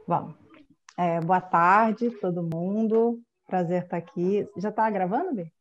Vamos. Boa tarde, todo mundo. Prazer estar aqui. Já está gravando, Bê?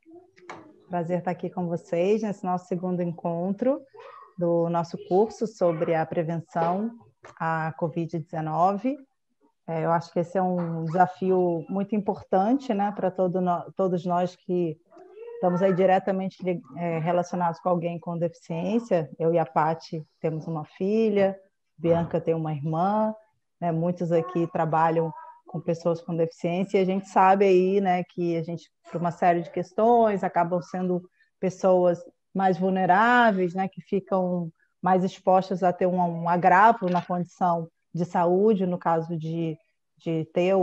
Prazer estar aqui com vocês nesse nosso segundo encontro do nosso curso sobre a prevenção à Covid-19. Eu acho que esse é um desafio muito importante, né, para todos nós que estamos aí diretamente relacionados com alguém com deficiência. Eu e a Paty temos uma filha, Bianca tem uma irmã, né? Muitos aqui trabalham com pessoas com deficiência e a gente sabe aí, né, que a gente, por uma série de questões, acabam sendo pessoas mais vulneráveis, né, que ficam mais expostas a ter um agravo na condição de saúde, no caso de ter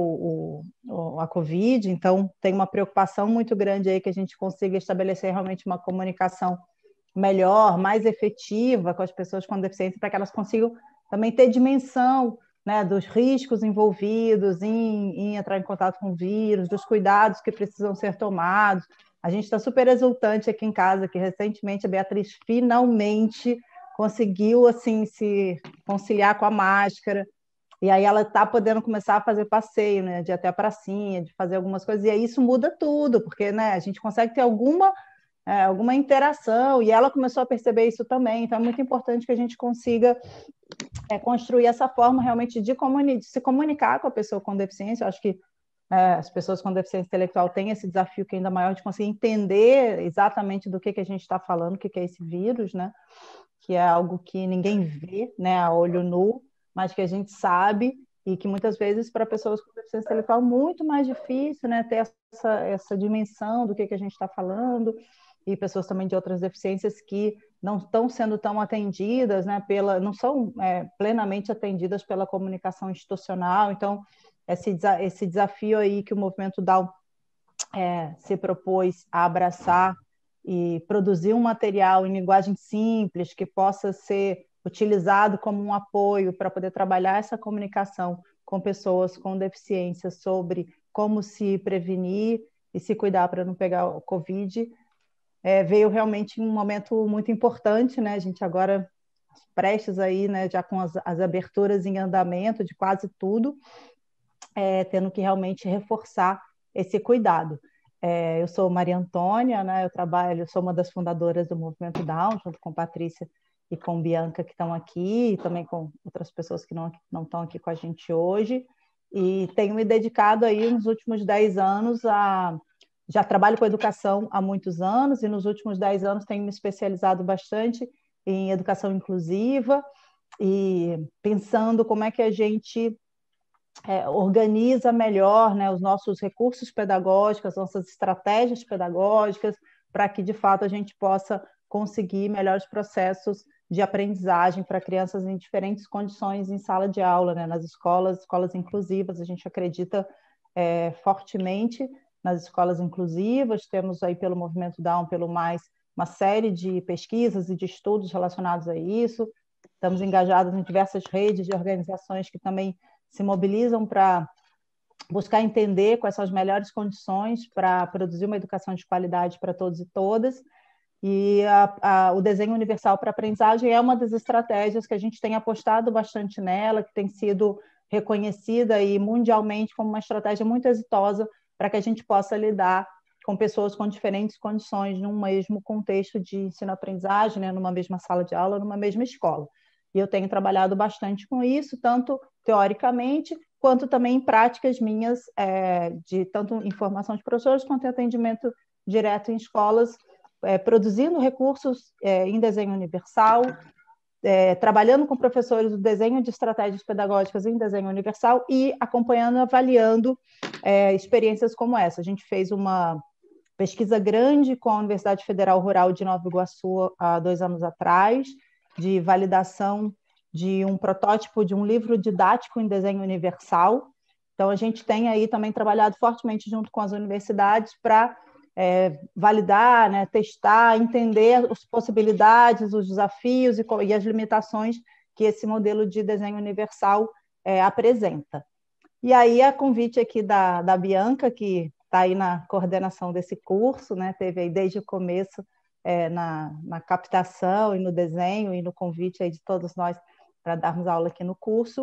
a Covid. Então, tem uma preocupação muito grande aí que a gente consiga estabelecer realmente uma comunicação melhor, mais efetiva com as pessoas com deficiência, para que elas consigam também ter dimensão, né, dos riscos envolvidos em entrar em contato com o vírus, dos cuidados que precisam ser tomados. A gente está super exultante aqui em casa, que recentemente a Beatriz finalmente conseguiu assim se conciliar com a máscara, e aí ela está podendo começar a fazer passeio, né, de ir até a pracinha, de fazer algumas coisas, e aí isso muda tudo, porque, né, a gente consegue ter alguma interação, e ela começou a perceber isso também. Então é muito importante que a gente consiga construir essa forma realmente de se comunicar com a pessoa com deficiência. Eu acho que as pessoas com deficiência intelectual têm esse desafio que é ainda maior de conseguir entender exatamente do que a gente está falando, o que é esse vírus, né, que é algo que ninguém vê, né, a olho nu, mas que a gente sabe, e que muitas vezes para pessoas com deficiência intelectual é muito mais difícil, né, ter essa dimensão do que a gente está falando, e pessoas também de outras deficiências que não estão sendo tão atendidas, né, não são plenamente atendidas pela comunicação institucional. Então, esse desafio aí que o movimento Down se propôs a abraçar e produzir um material em linguagem simples que possa ser utilizado como um apoio para poder trabalhar essa comunicação com pessoas com deficiência sobre como se prevenir e se cuidar para não pegar o Covid, veio realmente em um momento muito importante, né? A gente agora prestes aí, né, já com as aberturas em andamento de quase tudo, tendo que realmente reforçar esse cuidado. Eu sou Maria Antônia, né? Eu sou uma das fundadoras do Movimento Down, junto com Patrícia e com Bianca, que estão aqui, e também com outras pessoas que não estão aqui com a gente hoje, e tenho me dedicado aí nos últimos 10 anos já trabalho com educação há muitos anos, e nos últimos 10 anos tenho me especializado bastante em educação inclusiva, e pensando como é que a gente organiza melhor, né, os nossos recursos pedagógicos, as nossas estratégias pedagógicas, para que, de fato, a gente possa conseguir melhores processos de aprendizagem para crianças em diferentes condições em sala de aula, né, nas escolas inclusivas. A gente acredita fortemente nas escolas inclusivas. Temos aí pelo Movimento Down, pelo Mais, uma série de pesquisas e de estudos relacionados a isso. Estamos engajados em diversas redes de organizações que também se mobilizam para buscar entender quais são as melhores condições para produzir uma educação de qualidade para todos e todas. E o desenho universal para a aprendizagem é uma das estratégias que a gente tem apostado bastante nela, que tem sido reconhecida e mundialmente como uma estratégia muito exitosa para que a gente possa lidar com pessoas com diferentes condições num mesmo contexto de ensino-aprendizagem, né, numa mesma sala de aula, numa mesma escola. E eu tenho trabalhado bastante com isso, tanto teoricamente, quanto também em práticas minhas, de tanto em formação de professores, quanto em atendimento direto em escolas, produzindo recursos em desenho universal, trabalhando com professores o desenho de estratégias pedagógicas em desenho universal e acompanhando, avaliando experiências como essa. A gente fez uma pesquisa grande com a Universidade Federal Rural de Nova Iguaçu há 2 anos atrás, de validação de um protótipo de um livro didático em desenho universal. Então, a gente tem aí também trabalhado fortemente junto com as universidades para validar, né, testar, entender as possibilidades, os desafios e as limitações que esse modelo de desenho universal apresenta. E aí, a convite aqui da Bianca, que está aí na coordenação desse curso, né, teve aí desde o começo na captação e no desenho e no convite aí de todos nós para darmos aula aqui no curso.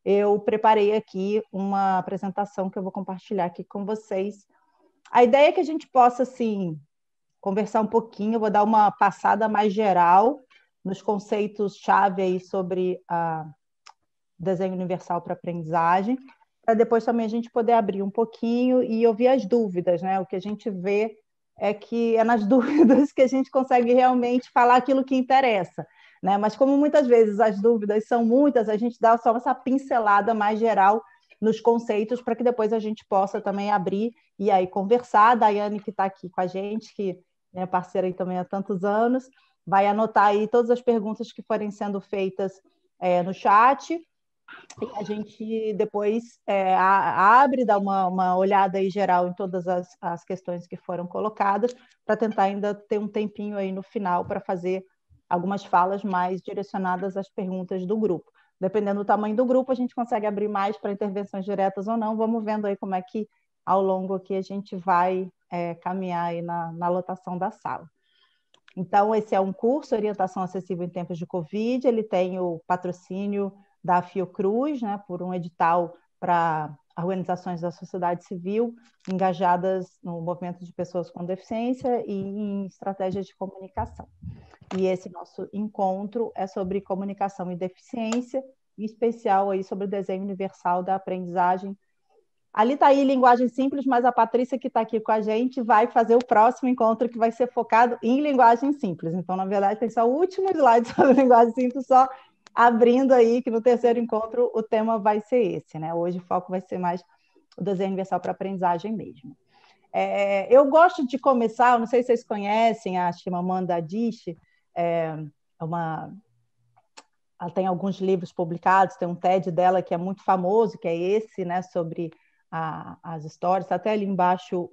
eu preparei aqui uma apresentação que eu vou compartilhar aqui com vocês. A ideia é que a gente possa, assim, conversar um pouquinho, eu vou dar uma passada mais geral nos conceitos-chave aí sobre a desenho universal para aprendizagem, para depois também a gente poder abrir um pouquinho e ouvir as dúvidas, né? O que a gente vê é que é nas dúvidas que a gente consegue realmente falar aquilo que interessa, né? Mas como muitas vezes as dúvidas são muitas, a gente dá só essa pincelada mais geral nos conceitos para que depois a gente possa também abrir e aí conversar. A Daiane, que está aqui com a gente, que é parceira aí também há tantos anos, vai anotar aí todas as perguntas que forem sendo feitas no chat, e a gente depois abre, dá uma olhada aí geral em todas as questões que foram colocadas, para tentar ainda ter um tempinho aí no final para fazer algumas falas mais direcionadas às perguntas do grupo. Dependendo do tamanho do grupo, a gente consegue abrir mais para intervenções diretas ou não. Vamos vendo aí como é que, ao longo aqui, a gente vai caminhar aí na lotação da sala. Então, esse é um curso, Orientação Acessível em Tempos de Covid, ele tem o patrocínio da Fiocruz, né, por um edital para organizações da sociedade civil engajadas no movimento de pessoas com deficiência e em estratégias de comunicação. E esse nosso encontro é sobre comunicação e deficiência, em especial aí sobre o desenho universal da aprendizagem. Ali está aí linguagem simples, mas a Patrícia, que está aqui com a gente, vai fazer o próximo encontro, que vai ser focado em linguagem simples. Então, na verdade, tem só o último slide sobre linguagem simples, só abrindo aí, que no terceiro encontro o tema vai ser esse, né? Hoje o foco vai ser mais o desenho universal para aprendizagem mesmo. Eu gosto de começar, não sei se vocês conhecem a Chimamanda Adichie, ela tem alguns livros publicados, tem um TED dela que é muito famoso, que é esse, né, sobre as histórias, está até ali embaixo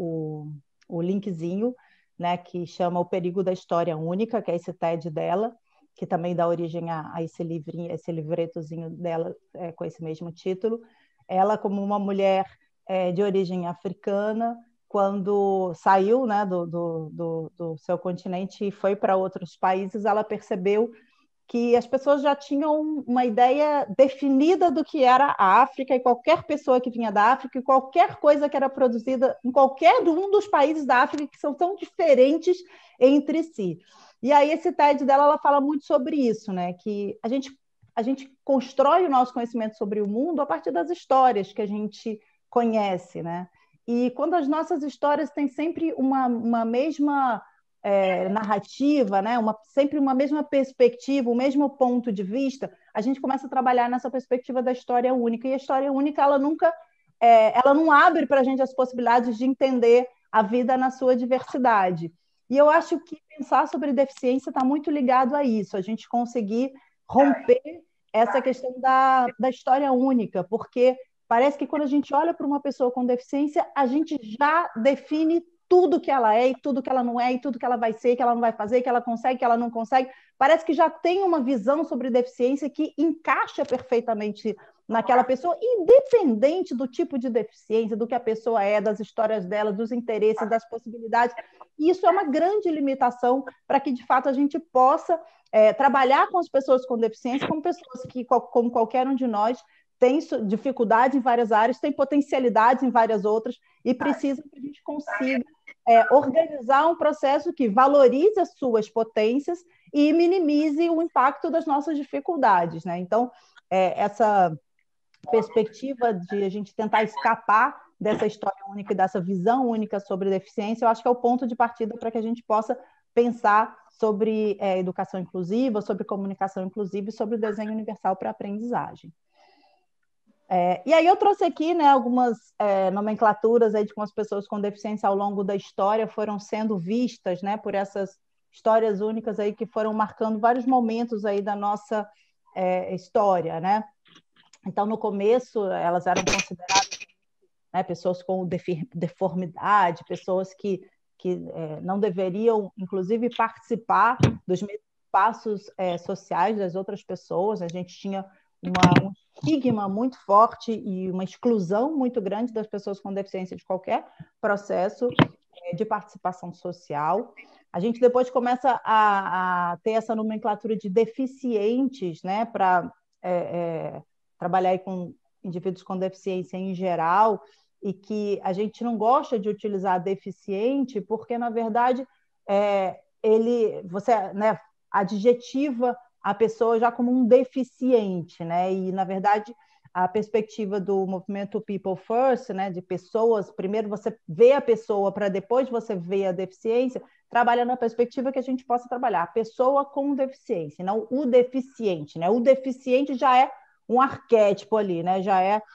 o linkzinho, né, que chama O Perigo da História Única, que é esse TED dela, que também dá origem a esse livrinho, esse livretozinho dela com esse mesmo título. Ela, como uma mulher de origem africana, quando saiu, né, do seu continente e foi para outros países, ela percebeu que as pessoas já tinham uma ideia definida do que era a África, e qualquer pessoa que vinha da África, e qualquer coisa que era produzida em qualquer um dos países da África, que são tão diferentes entre si. E aí esse TED dela, ela fala muito sobre isso, né? Que a gente constrói o nosso conhecimento sobre o mundo a partir das histórias que a gente conhece, né? E quando as nossas histórias têm sempre uma mesma narrativa, né? Sempre uma mesma perspectiva, o mesmo ponto de vista, a gente começa a trabalhar nessa perspectiva da história única. E a história única, ela nunca, ela não abre para a gente as possibilidades de entender a vida na sua diversidade. E eu acho que pensar sobre deficiência está muito ligado a isso, a gente conseguir romper essa questão da história única, porque parece que quando a gente olha para uma pessoa com deficiência, a gente já define tudo que ela é, e tudo que ela não é, e tudo que ela vai ser, que ela não vai fazer, que ela consegue, que ela não consegue. Parece que já tem uma visão sobre deficiência que encaixa perfeitamente naquela pessoa, independente do tipo de deficiência, do que a pessoa é, das histórias dela, dos interesses, das possibilidades. E isso é uma grande limitação para que, de fato, a gente possa trabalhar com as pessoas com deficiência como pessoas que, como qualquer um de nós, tem dificuldades em várias áreas, tem potencialidades em várias outras, e precisa que a gente consiga organizar um processo que valorize as suas potências e minimize o impacto das nossas dificuldades, né? Então, essa perspectiva de a gente tentar escapar dessa história única e dessa visão única sobre deficiência, eu acho que é o ponto de partida para que a gente possa pensar sobre educação inclusiva, sobre comunicação inclusiva e sobre o desenho universal para a aprendizagem. E aí eu trouxe aqui, né, algumas nomenclaturas aí de como as pessoas com deficiência ao longo da história foram sendo vistas, né, por essas histórias únicas aí que foram marcando vários momentos aí da nossa história, né? Então, no começo, elas eram consideradas, né, pessoas com deformidade, pessoas que não deveriam, inclusive, participar dos mesmos passos sociais das outras pessoas. A gente tinha um estigma muito forte e uma exclusão muito grande das pessoas com deficiência de qualquer processo de participação social. A gente depois começa a ter essa nomenclatura de deficientes, né, para trabalhar aí com indivíduos com deficiência em geral, e que a gente não gosta de utilizar deficiente, porque, na verdade, você, né, adjetiva a pessoa já como um deficiente, né? E, na verdade, a perspectiva do movimento People First, né, de pessoas, primeiro você vê a pessoa para depois você ver a deficiência, trabalha na perspectiva que a gente possa trabalhar a pessoa com deficiência, não o deficiente, né? O deficiente já é um arquétipo ali, né? Já é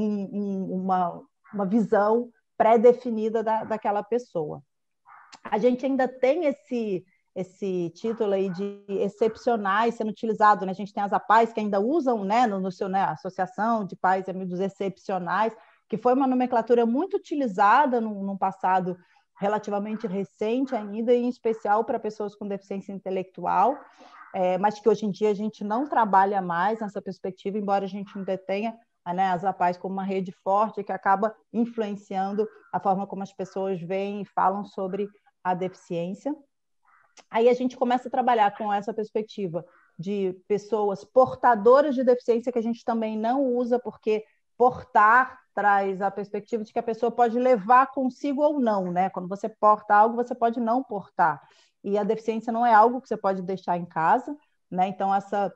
uma visão pré-definida daquela pessoa. A gente ainda tem esse título aí de excepcionais sendo utilizado, né? A gente tem as APAES que ainda usam, né, no seu, né, Associação de Pais e Amigos Excepcionais, que foi uma nomenclatura muito utilizada num passado relativamente recente ainda, e em especial para pessoas com deficiência intelectual, mas que hoje em dia a gente não trabalha mais nessa perspectiva, embora a gente ainda tenha, né, as APAES como uma rede forte que acaba influenciando a forma como as pessoas veem e falam sobre a deficiência. Aí a gente começa a trabalhar com essa perspectiva de pessoas portadoras de deficiência, que a gente também não usa, porque portar traz a perspectiva de que a pessoa pode levar consigo ou não, né? Quando você porta algo, você pode não portar. E a deficiência não é algo que você pode deixar em casa, né? Então, essa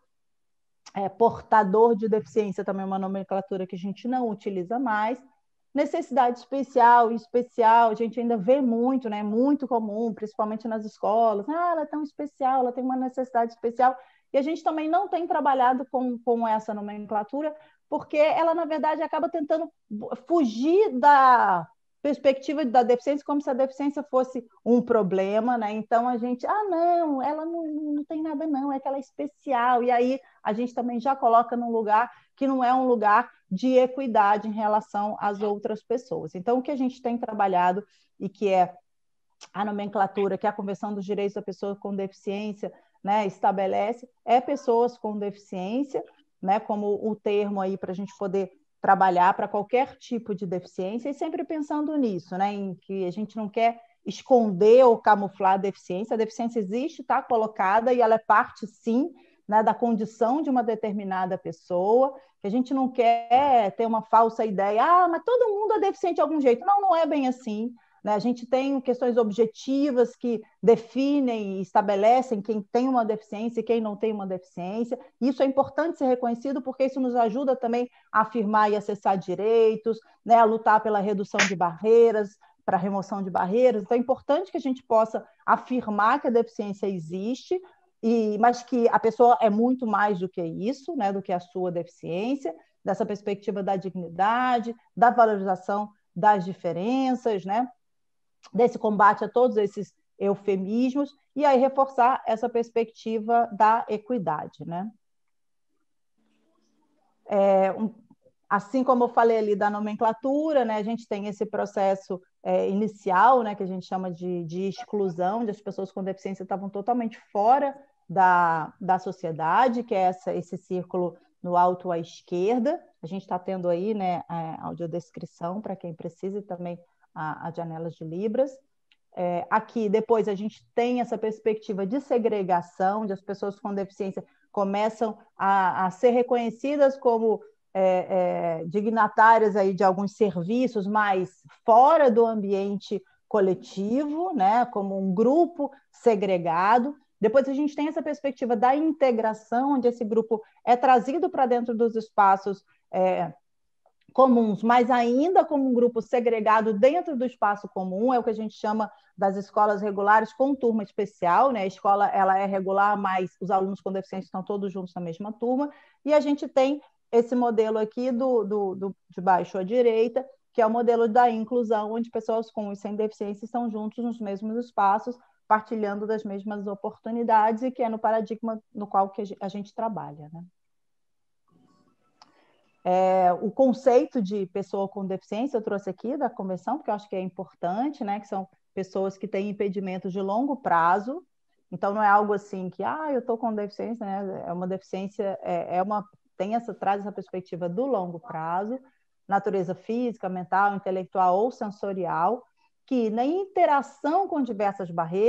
portador de deficiência também é uma nomenclatura que a gente não utiliza mais. Necessidade especial, a gente ainda vê muito, né? Muito comum, principalmente nas escolas. Ah, ela é tão especial, ela tem uma necessidade especial. E a gente também não tem trabalhado com essa nomenclatura, porque ela, na verdade, acaba tentando fugir da perspectiva da deficiência como se a deficiência fosse um problema, né? Então a gente, não, ela não tem nada não, é que ela é especial. E aí a gente também já coloca num lugar que não é um lugar de equidade em relação às outras pessoas. Então o que a gente tem trabalhado e que é a nomenclatura, que é a Convenção dos Direitos da Pessoa com Deficiência, né, estabelece, pessoas com deficiência, né, como o termo aí para a gente poder trabalhar para qualquer tipo de deficiência, e sempre pensando nisso, né, em que a gente não quer esconder ou camuflar a deficiência existe, está colocada, e ela é parte, sim, né, da condição de uma determinada pessoa, que a gente não quer ter uma falsa ideia, mas todo mundo é deficiente de algum jeito. Não, não é bem assim. Né? A gente tem questões objetivas que definem e estabelecem quem tem uma deficiência e quem não tem uma deficiência. Isso é importante ser reconhecido, porque isso nos ajuda também a afirmar e acessar direitos, né? A lutar pela redução de barreiras, para a remoção de barreiras. Então, é importante que a gente possa afirmar que a deficiência existe, mas que a pessoa é muito mais do que isso, né? Do que a sua deficiência, dessa perspectiva da dignidade, da valorização das diferenças, né? Desse combate a todos esses eufemismos, e aí reforçar essa perspectiva da equidade, né? Assim como eu falei ali da nomenclatura, né, a gente tem esse processo inicial, né, que a gente chama de exclusão, onde as pessoas com deficiência estavam totalmente fora da sociedade, que é esse círculo no alto à esquerda. A gente está tendo aí, né, a audiodescrição para quem precisa, e também as janelas de Libras. Aqui, depois, a gente tem essa perspectiva de segregação, onde as pessoas com deficiência começam a ser reconhecidas como dignatárias aí de alguns serviços, mas fora do ambiente coletivo, né, como um grupo segregado. Depois a gente tem essa perspectiva da integração, onde esse grupo é trazido para dentro dos espaços comuns, mas ainda como um grupo segregado dentro do espaço comum. É o que a gente chama das escolas regulares com turma especial, né? A escola ela é regular, mas os alunos com deficiência estão todos juntos na mesma turma, e a gente tem esse modelo aqui de baixo à direita, que é o modelo da inclusão, onde pessoas com e sem deficiência estão juntos nos mesmos espaços, partilhando das mesmas oportunidades, e que é no paradigma no qual que a gente trabalha, né? O conceito de pessoa com deficiência eu trouxe aqui da convenção, porque eu acho que é importante, né? Que são pessoas que têm impedimentos de longo prazo. Então, não é algo assim que, eu estou com deficiência, né? É uma deficiência, traz essa perspectiva do longo prazo, natureza física, mental, intelectual ou sensorial, que na interação com diversas barreiras,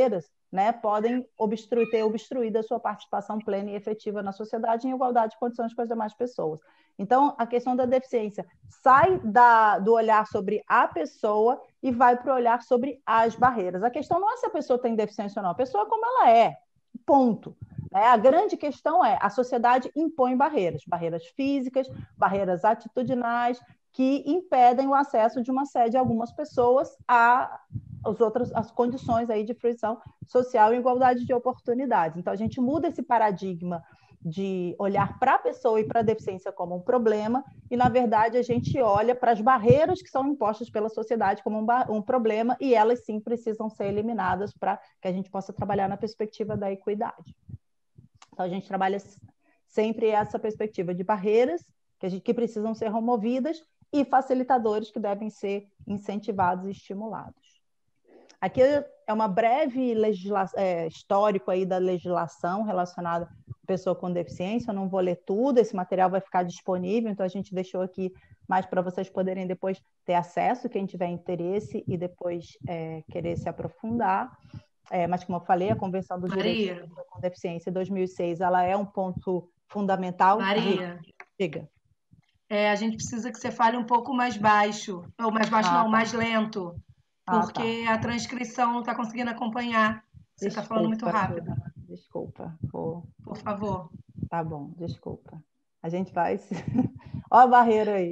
né, podem ter obstruído a sua participação plena e efetiva na sociedade em igualdade de condições com as demais pessoas. Então, a questão da deficiência sai do olhar sobre a pessoa e vai para o olhar sobre as barreiras. A questão não é se a pessoa tem deficiência ou não, a pessoa é como ela é, ponto. A grande questão é a sociedade impõe barreiras físicas, barreiras atitudinais, que impedem o acesso de algumas pessoas às condições aí de fruição social e igualdade de oportunidades. Então, a gente muda esse paradigma de olhar para a pessoa e para a deficiência como um problema, e, na verdade, a gente olha para as barreiras que são impostas pela sociedade como um problema, e elas, sim, precisam ser eliminadas para que a gente possa trabalhar na perspectiva da equidade. Então, a gente trabalha sempre essa perspectiva de barreiras que precisam ser removidas e facilitadores que devem ser incentivados e estimulados. Aqui é uma breve histórico aí da legislação relacionada à pessoa com deficiência. Eu não vou ler tudo, esse material vai ficar disponível, então a gente deixou aqui mais para vocês poderem depois ter acesso, quem tiver interesse e depois querer se aprofundar. Mas, como eu falei, a Convenção dos Direitos da Pessoa com Deficiência, 2006, ela é um ponto fundamental. Maria, diga. A gente precisa que você fale um pouco mais baixo, ou mais baixo não, mais lento, porque a transcrição não está conseguindo acompanhar. Você está falando muito rápido. Desculpa. Por favor. Tá bom, desculpa. A gente vai... Olha a barreira aí.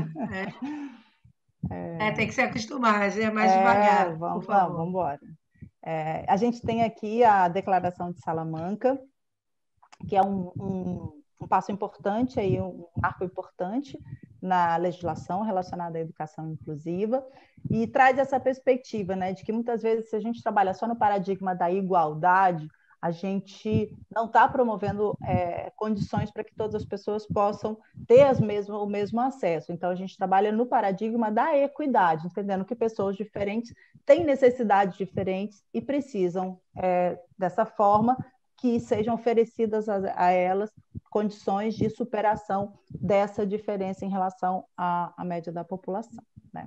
Tem que se acostumar, é mais devagar, por favor. Vamos embora. A gente tem aqui a Declaração de Salamanca, que é um passo importante, aí, um marco importante na legislação relacionada à educação inclusiva, e traz essa perspectiva, né, de que muitas vezes, se a gente trabalha só no paradigma da igualdade, a gente não está promovendo condições para que todas as pessoas possam ter o mesmo acesso. Então, a gente trabalha no paradigma da equidade, entendendo que pessoas diferentes têm necessidades diferentes e precisam, dessa forma, que sejam oferecidas a elas condições de superação dessa diferença em relação à média da população, né?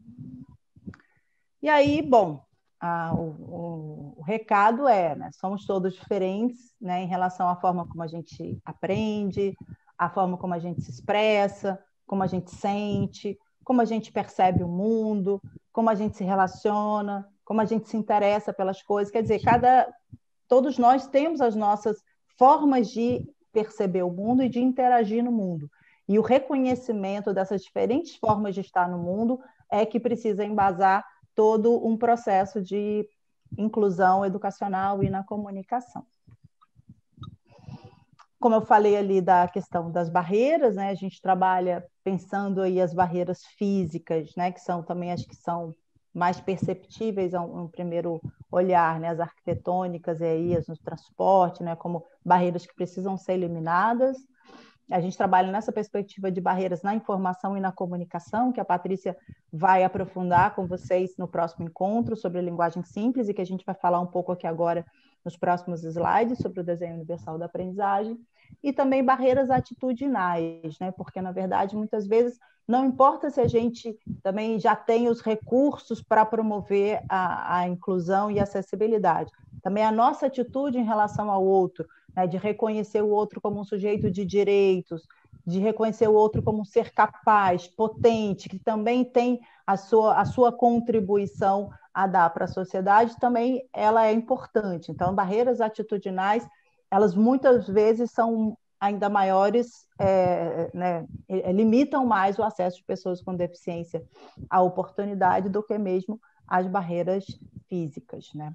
E aí, bom, o recado né, somos todos diferentes, né, em relação à forma como a gente aprende, a forma como a gente se expressa, como a gente sente, como a gente percebe o mundo, como a gente se relaciona, como a gente se interessa pelas coisas. Quer dizer, todos nós temos as nossas formas de perceber o mundo e de interagir no mundo. E o reconhecimento dessas diferentes formas de estar no mundo é que precisa embasar todo um processo de inclusão educacional e na comunicação. Como eu falei ali da questão das barreiras, né, a gente trabalha pensando aí as barreiras físicas, né, que são também, acho que são mais perceptíveis a um primeiro olhar, né, as arquitetônicas e aí as no transporte, né, como barreiras que precisam ser eliminadas. A gente trabalha nessa perspectiva de barreiras na informação e na comunicação, que a Patrícia vai aprofundar com vocês no próximo encontro sobre linguagem simples e que a gente vai falar um pouco aqui agora nos próximos slides sobre o desenho universal da aprendizagem. E também barreiras atitudinais, né? Porque, na verdade, muitas vezes não importa se a gente também já tem os recursos para promover a inclusão e a acessibilidade. Também a nossa atitude em relação ao outro, né, de reconhecer o outro como um sujeito de direitos, de reconhecer o outro como um ser capaz, potente, que também tem a sua contribuição a dar para a sociedade, também ela é importante. Então, barreiras atitudinais, elas muitas vezes são ainda maiores, né, limitam mais o acesso de pessoas com deficiência à oportunidade do que mesmo as barreiras físicas, né?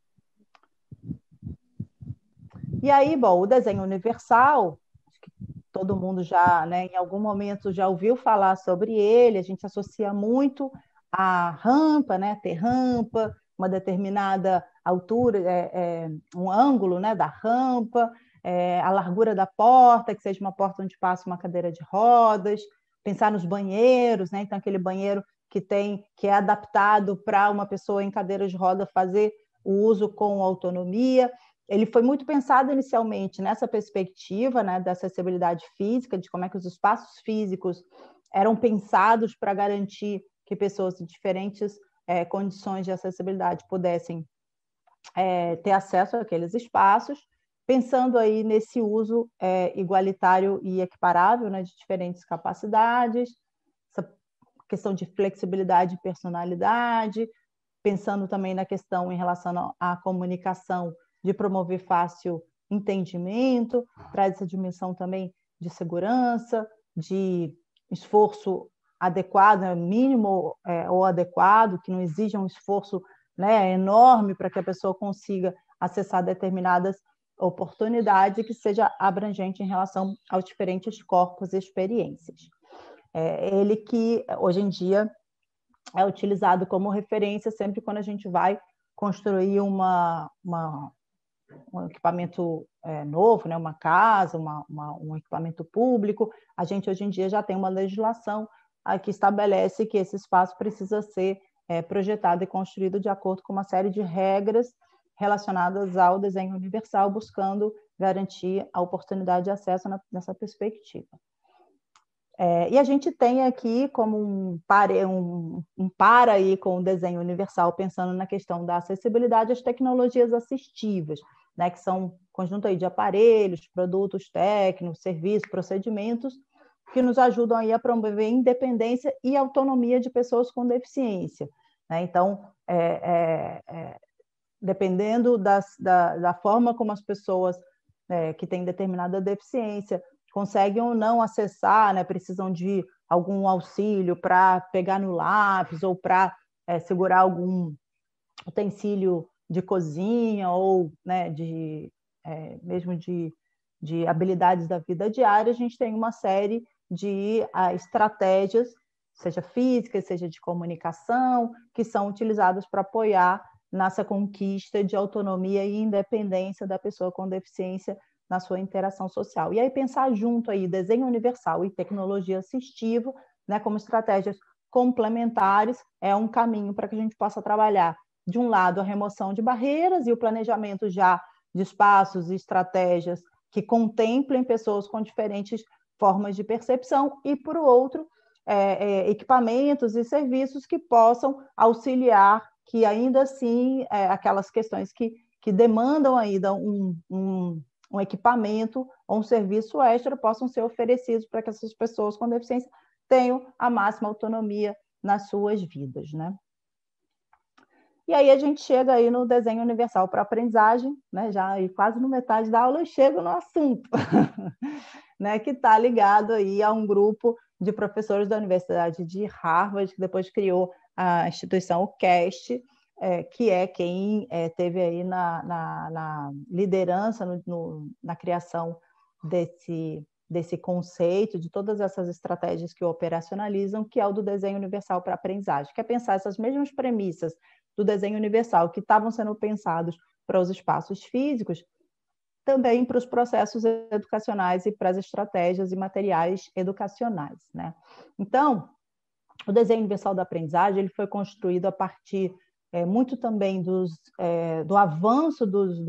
E aí, bom, o desenho universal, acho que todo mundo já, né, em algum momento já ouviu falar sobre ele, a gente associa muito a rampa, né, ter rampa, uma determinada altura, um ângulo, né, da rampa, a largura da porta, que seja uma porta onde passa uma cadeira de rodas, pensar nos banheiros, né, então aquele banheiro que é adaptado para uma pessoa em cadeira de roda fazer o uso com autonomia. Ele foi muito pensado inicialmente nessa perspectiva, né, da acessibilidade física, de como é que os espaços físicos eram pensados para garantir que pessoas de diferentes condições de acessibilidade pudessem ter acesso àqueles espaços, pensando aí nesse uso igualitário e equiparável, né, de diferentes capacidades, essa questão de flexibilidade e personalidade, pensando também na questão em relação à comunicação, de promover fácil entendimento, traz essa dimensão também de segurança, de esforço adequado, mínimo ou adequado, que não exija um esforço, né, enorme para que a pessoa consiga acessar determinadas oportunidades e que seja abrangente em relação aos diferentes corpos e experiências. Ele que, hoje em dia, é utilizado como referência sempre quando a gente vai construir um equipamento novo, né? Uma casa, um equipamento público. A gente, hoje em dia, já tem uma legislação que estabelece que esse espaço precisa ser projetado e construído de acordo com uma série de regras relacionadas ao desenho universal, buscando garantir a oportunidade de acesso nessa perspectiva. E a gente tem aqui como um par aí com o desenho universal, pensando na questão da acessibilidade às tecnologias assistivas, né, que são um conjunto aí de aparelhos, produtos técnicos, serviços, procedimentos, que nos ajudam aí a promover independência e autonomia de pessoas com deficiência, né? Então, dependendo da forma como as pessoas que têm determinada deficiência conseguem ou não acessar, né, precisam de algum auxílio para pegar no lápis ou para segurar algum utensílio de cozinha ou, né, mesmo de habilidades da vida diária, a gente tem uma série de estratégias, seja físicas, seja de comunicação, que são utilizadas para apoiar nessa conquista de autonomia e independência da pessoa com deficiência na sua interação social. E aí pensar junto aí desenho universal e tecnologia assistiva, né, como estratégias complementares, é um caminho para que a gente possa trabalhar, de um lado, a remoção de barreiras e o planejamento já de espaços e estratégias que contemplem pessoas com diferentes formas de percepção, e, por outro, equipamentos e serviços que possam auxiliar, que ainda assim, aquelas questões que demandam ainda um equipamento ou um serviço extra possam ser oferecidos para que essas pessoas com deficiência tenham a máxima autonomia nas suas vidas, né? E aí a gente chega aí no desenho universal para aprendizagem, né? Já aí quase no metade da aula eu chego no assunto, né? Que está ligado aí a um grupo de professores da Universidade de Harvard, que depois criou a instituição o CAST, que é quem teve aí na liderança, na criação desse conceito, de todas essas estratégias que o operacionalizam, que é o do desenho universal para a aprendizagem, que é pensar essas mesmas premissas do desenho universal que estavam sendo pensados para os espaços físicos, também para os processos educacionais e para as estratégias e materiais educacionais, né? Então, o desenho universal da aprendizagem ele foi construído a partir muito também do avanço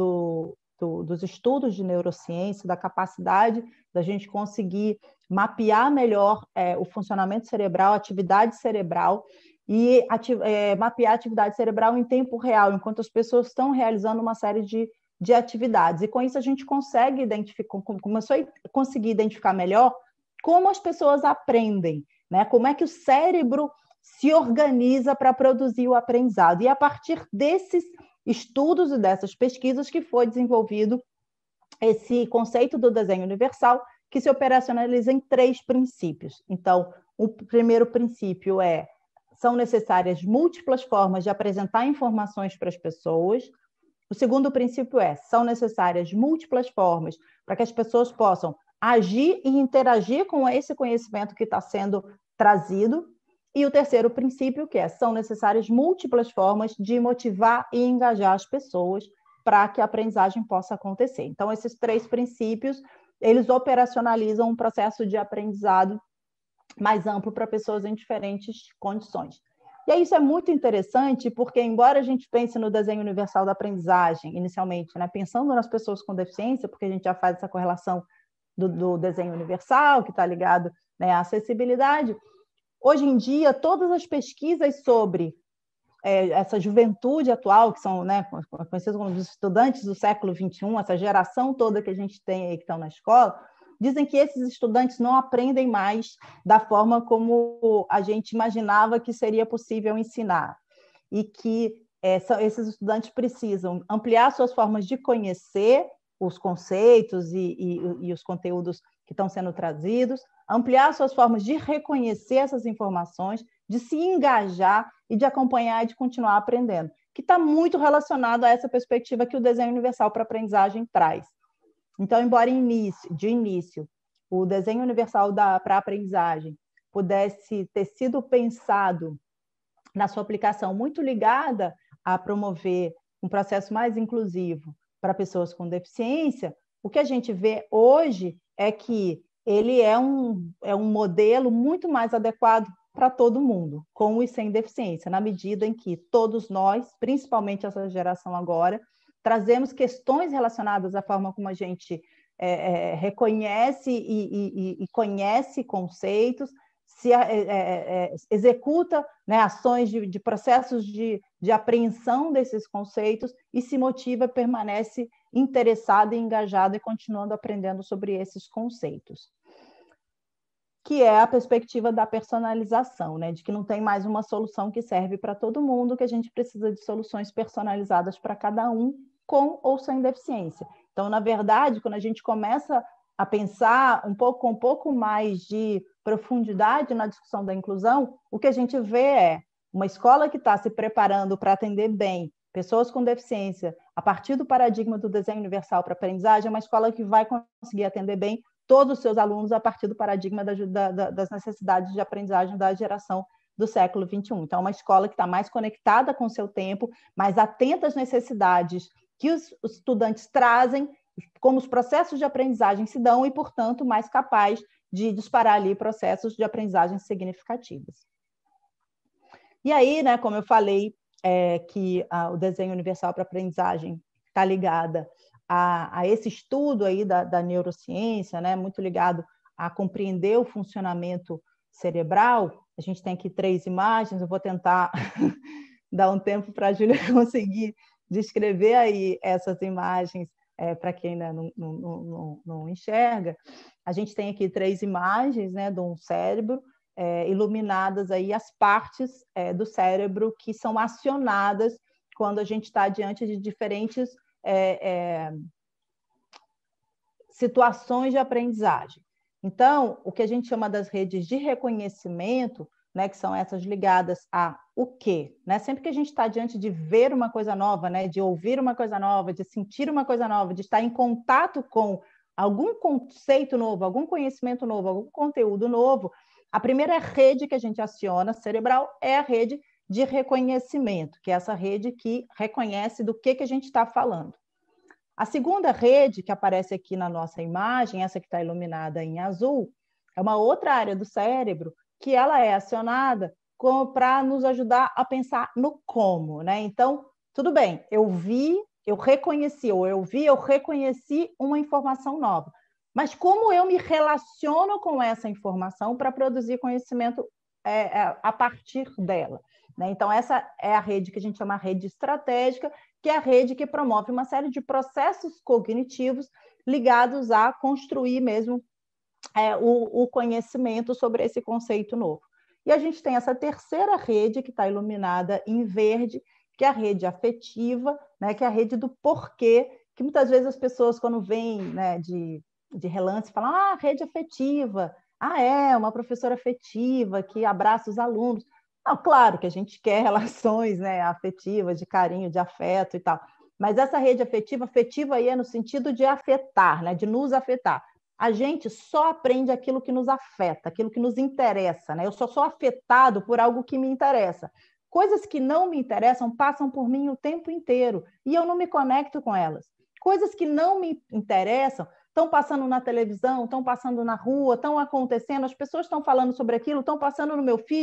dos estudos de neurociência, da capacidade da gente conseguir mapear melhor o funcionamento cerebral, a atividade cerebral, e mapear a atividade cerebral em tempo real, enquanto as pessoas estão realizando uma série de atividades. E com isso a gente consegue identificar, começou a conseguir identificar melhor como as pessoas aprendem, né? Como é que o cérebro se organiza para produzir o aprendizado. E a partir desses estudos e dessas pesquisas que foi desenvolvido esse conceito do desenho universal, que se operacionaliza em 3 princípios. Então, o primeiro princípio são necessárias múltiplas formas de apresentar informações para as pessoas. O segundo princípio são necessárias múltiplas formas para que as pessoas possam agir e interagir com esse conhecimento que está sendo trazido. E o terceiro princípio, são necessárias múltiplas formas de motivar e engajar as pessoas para que a aprendizagem possa acontecer. Então, esses 3 princípios, eles operacionalizam um processo de aprendizado mais amplo para pessoas em diferentes condições. E aí, isso é muito interessante, porque, embora a gente pense no desenho universal da aprendizagem, inicialmente, né, pensando nas pessoas com deficiência, porque a gente já faz essa correlação do desenho universal, que está ligado, né, à acessibilidade, hoje em dia, todas as pesquisas sobre essa juventude atual, que são, né, conhecidos como os estudantes do século XXI, essa geração toda que a gente tem aí que estão na escola, dizem que esses estudantes não aprendem mais da forma como a gente imaginava que seria possível ensinar, e que esses estudantes precisam ampliar suas formas de conhecer os conceitos e os conteúdos que estão sendo trazidos, ampliar suas formas de reconhecer essas informações, de se engajar e de acompanhar e de continuar aprendendo, que está muito relacionado a essa perspectiva que o desenho universal para a aprendizagem traz. Então, embora de início o desenho universal para a aprendizagem pudesse ter sido pensado na sua aplicação muito ligada a promover um processo mais inclusivo para pessoas com deficiência, o que a gente vê hoje é que ele é um modelo muito mais adequado para todo mundo, com e sem deficiência, na medida em que todos nós, principalmente essa geração agora, trazemos questões relacionadas à forma como a gente reconhece e conhece conceitos, se executa, né, ações de processos de apreensão desses conceitos e se motiva, permanece interessado e engajado e continuando aprendendo sobre esses conceitos. Que é a perspectiva da personalização, né, de que não tem mais uma solução que serve para todo mundo, que a gente precisa de soluções personalizadas para cada um, com ou sem deficiência. Então, na verdade, quando a gente começa a pensar com um pouco mais de profundidade na discussão da inclusão, o que a gente vê é uma escola que está se preparando para atender bem pessoas com deficiência a partir do paradigma do desenho universal para a aprendizagem, é uma escola que vai conseguir atender bem todos os seus alunos a partir do paradigma das necessidades de aprendizagem da geração do século XXI. Então, é uma escola que está mais conectada com o seu tempo, mais atenta às necessidades que os estudantes trazem, como os processos de aprendizagem se dão e, portanto, mais capaz de disparar ali processos de aprendizagem significativos. E aí, né, como eu falei, que o desenho universal para a aprendizagem está ligada a esse estudo aí da neurociência, né, muito ligado a compreender o funcionamento cerebral. A gente tem aqui 3 imagens, eu vou tentar dar um tempo para a Júlia conseguir descrever aí essas imagens para quem ainda não enxerga. A gente tem aqui 3 imagens, né, de um cérebro, iluminadas aí as partes do cérebro que são acionadas quando a gente está diante de diferentes situações de aprendizagem. Então, o que a gente chama das redes de reconhecimento, né, que são essas ligadas a o quê? Né? Sempre que a gente está diante de ver uma coisa nova, né, de ouvir uma coisa nova, de sentir uma coisa nova, de estar em contato com algum conceito novo, algum conhecimento novo, algum conteúdo novo, a primeira rede que a gente aciona cerebral é a rede de reconhecimento, que é essa rede que reconhece do que a gente está falando. A segunda rede, que aparece aqui na nossa imagem, essa que está iluminada em azul, é uma outra área do cérebro que ela é acionada para nos ajudar a pensar no como, né? Então, tudo bem, eu reconheci uma informação nova. Mas como eu me relaciono com essa informação para produzir conhecimento a partir dela? Né? Então, essa é a rede que a gente chama rede estratégica, que é a rede que promove uma série de processos cognitivos ligados a construir mesmo o conhecimento sobre esse conceito novo. E a gente tem essa terceira rede, que está iluminada em verde, que é a rede afetiva, né, que é a rede do porquê, que muitas vezes as pessoas, quando vêm, né, de relance, falam, rede afetiva, uma professora afetiva que abraça os alunos. Não, claro que a gente quer relações, né, afetivas, de carinho, de afeto e tal, mas essa rede afetiva aí é no sentido de afetar, né, de nos afetar. A gente só aprende aquilo que nos afeta, aquilo que nos interessa, né? Eu só sou afetado por algo que me interessa. Coisas que não me interessam passam por mim o tempo inteiro e eu não me conecto com elas. Coisas que não me interessam estão passando na televisão, estão passando na rua, estão acontecendo, as pessoas estão falando sobre aquilo, estão passando no meu feed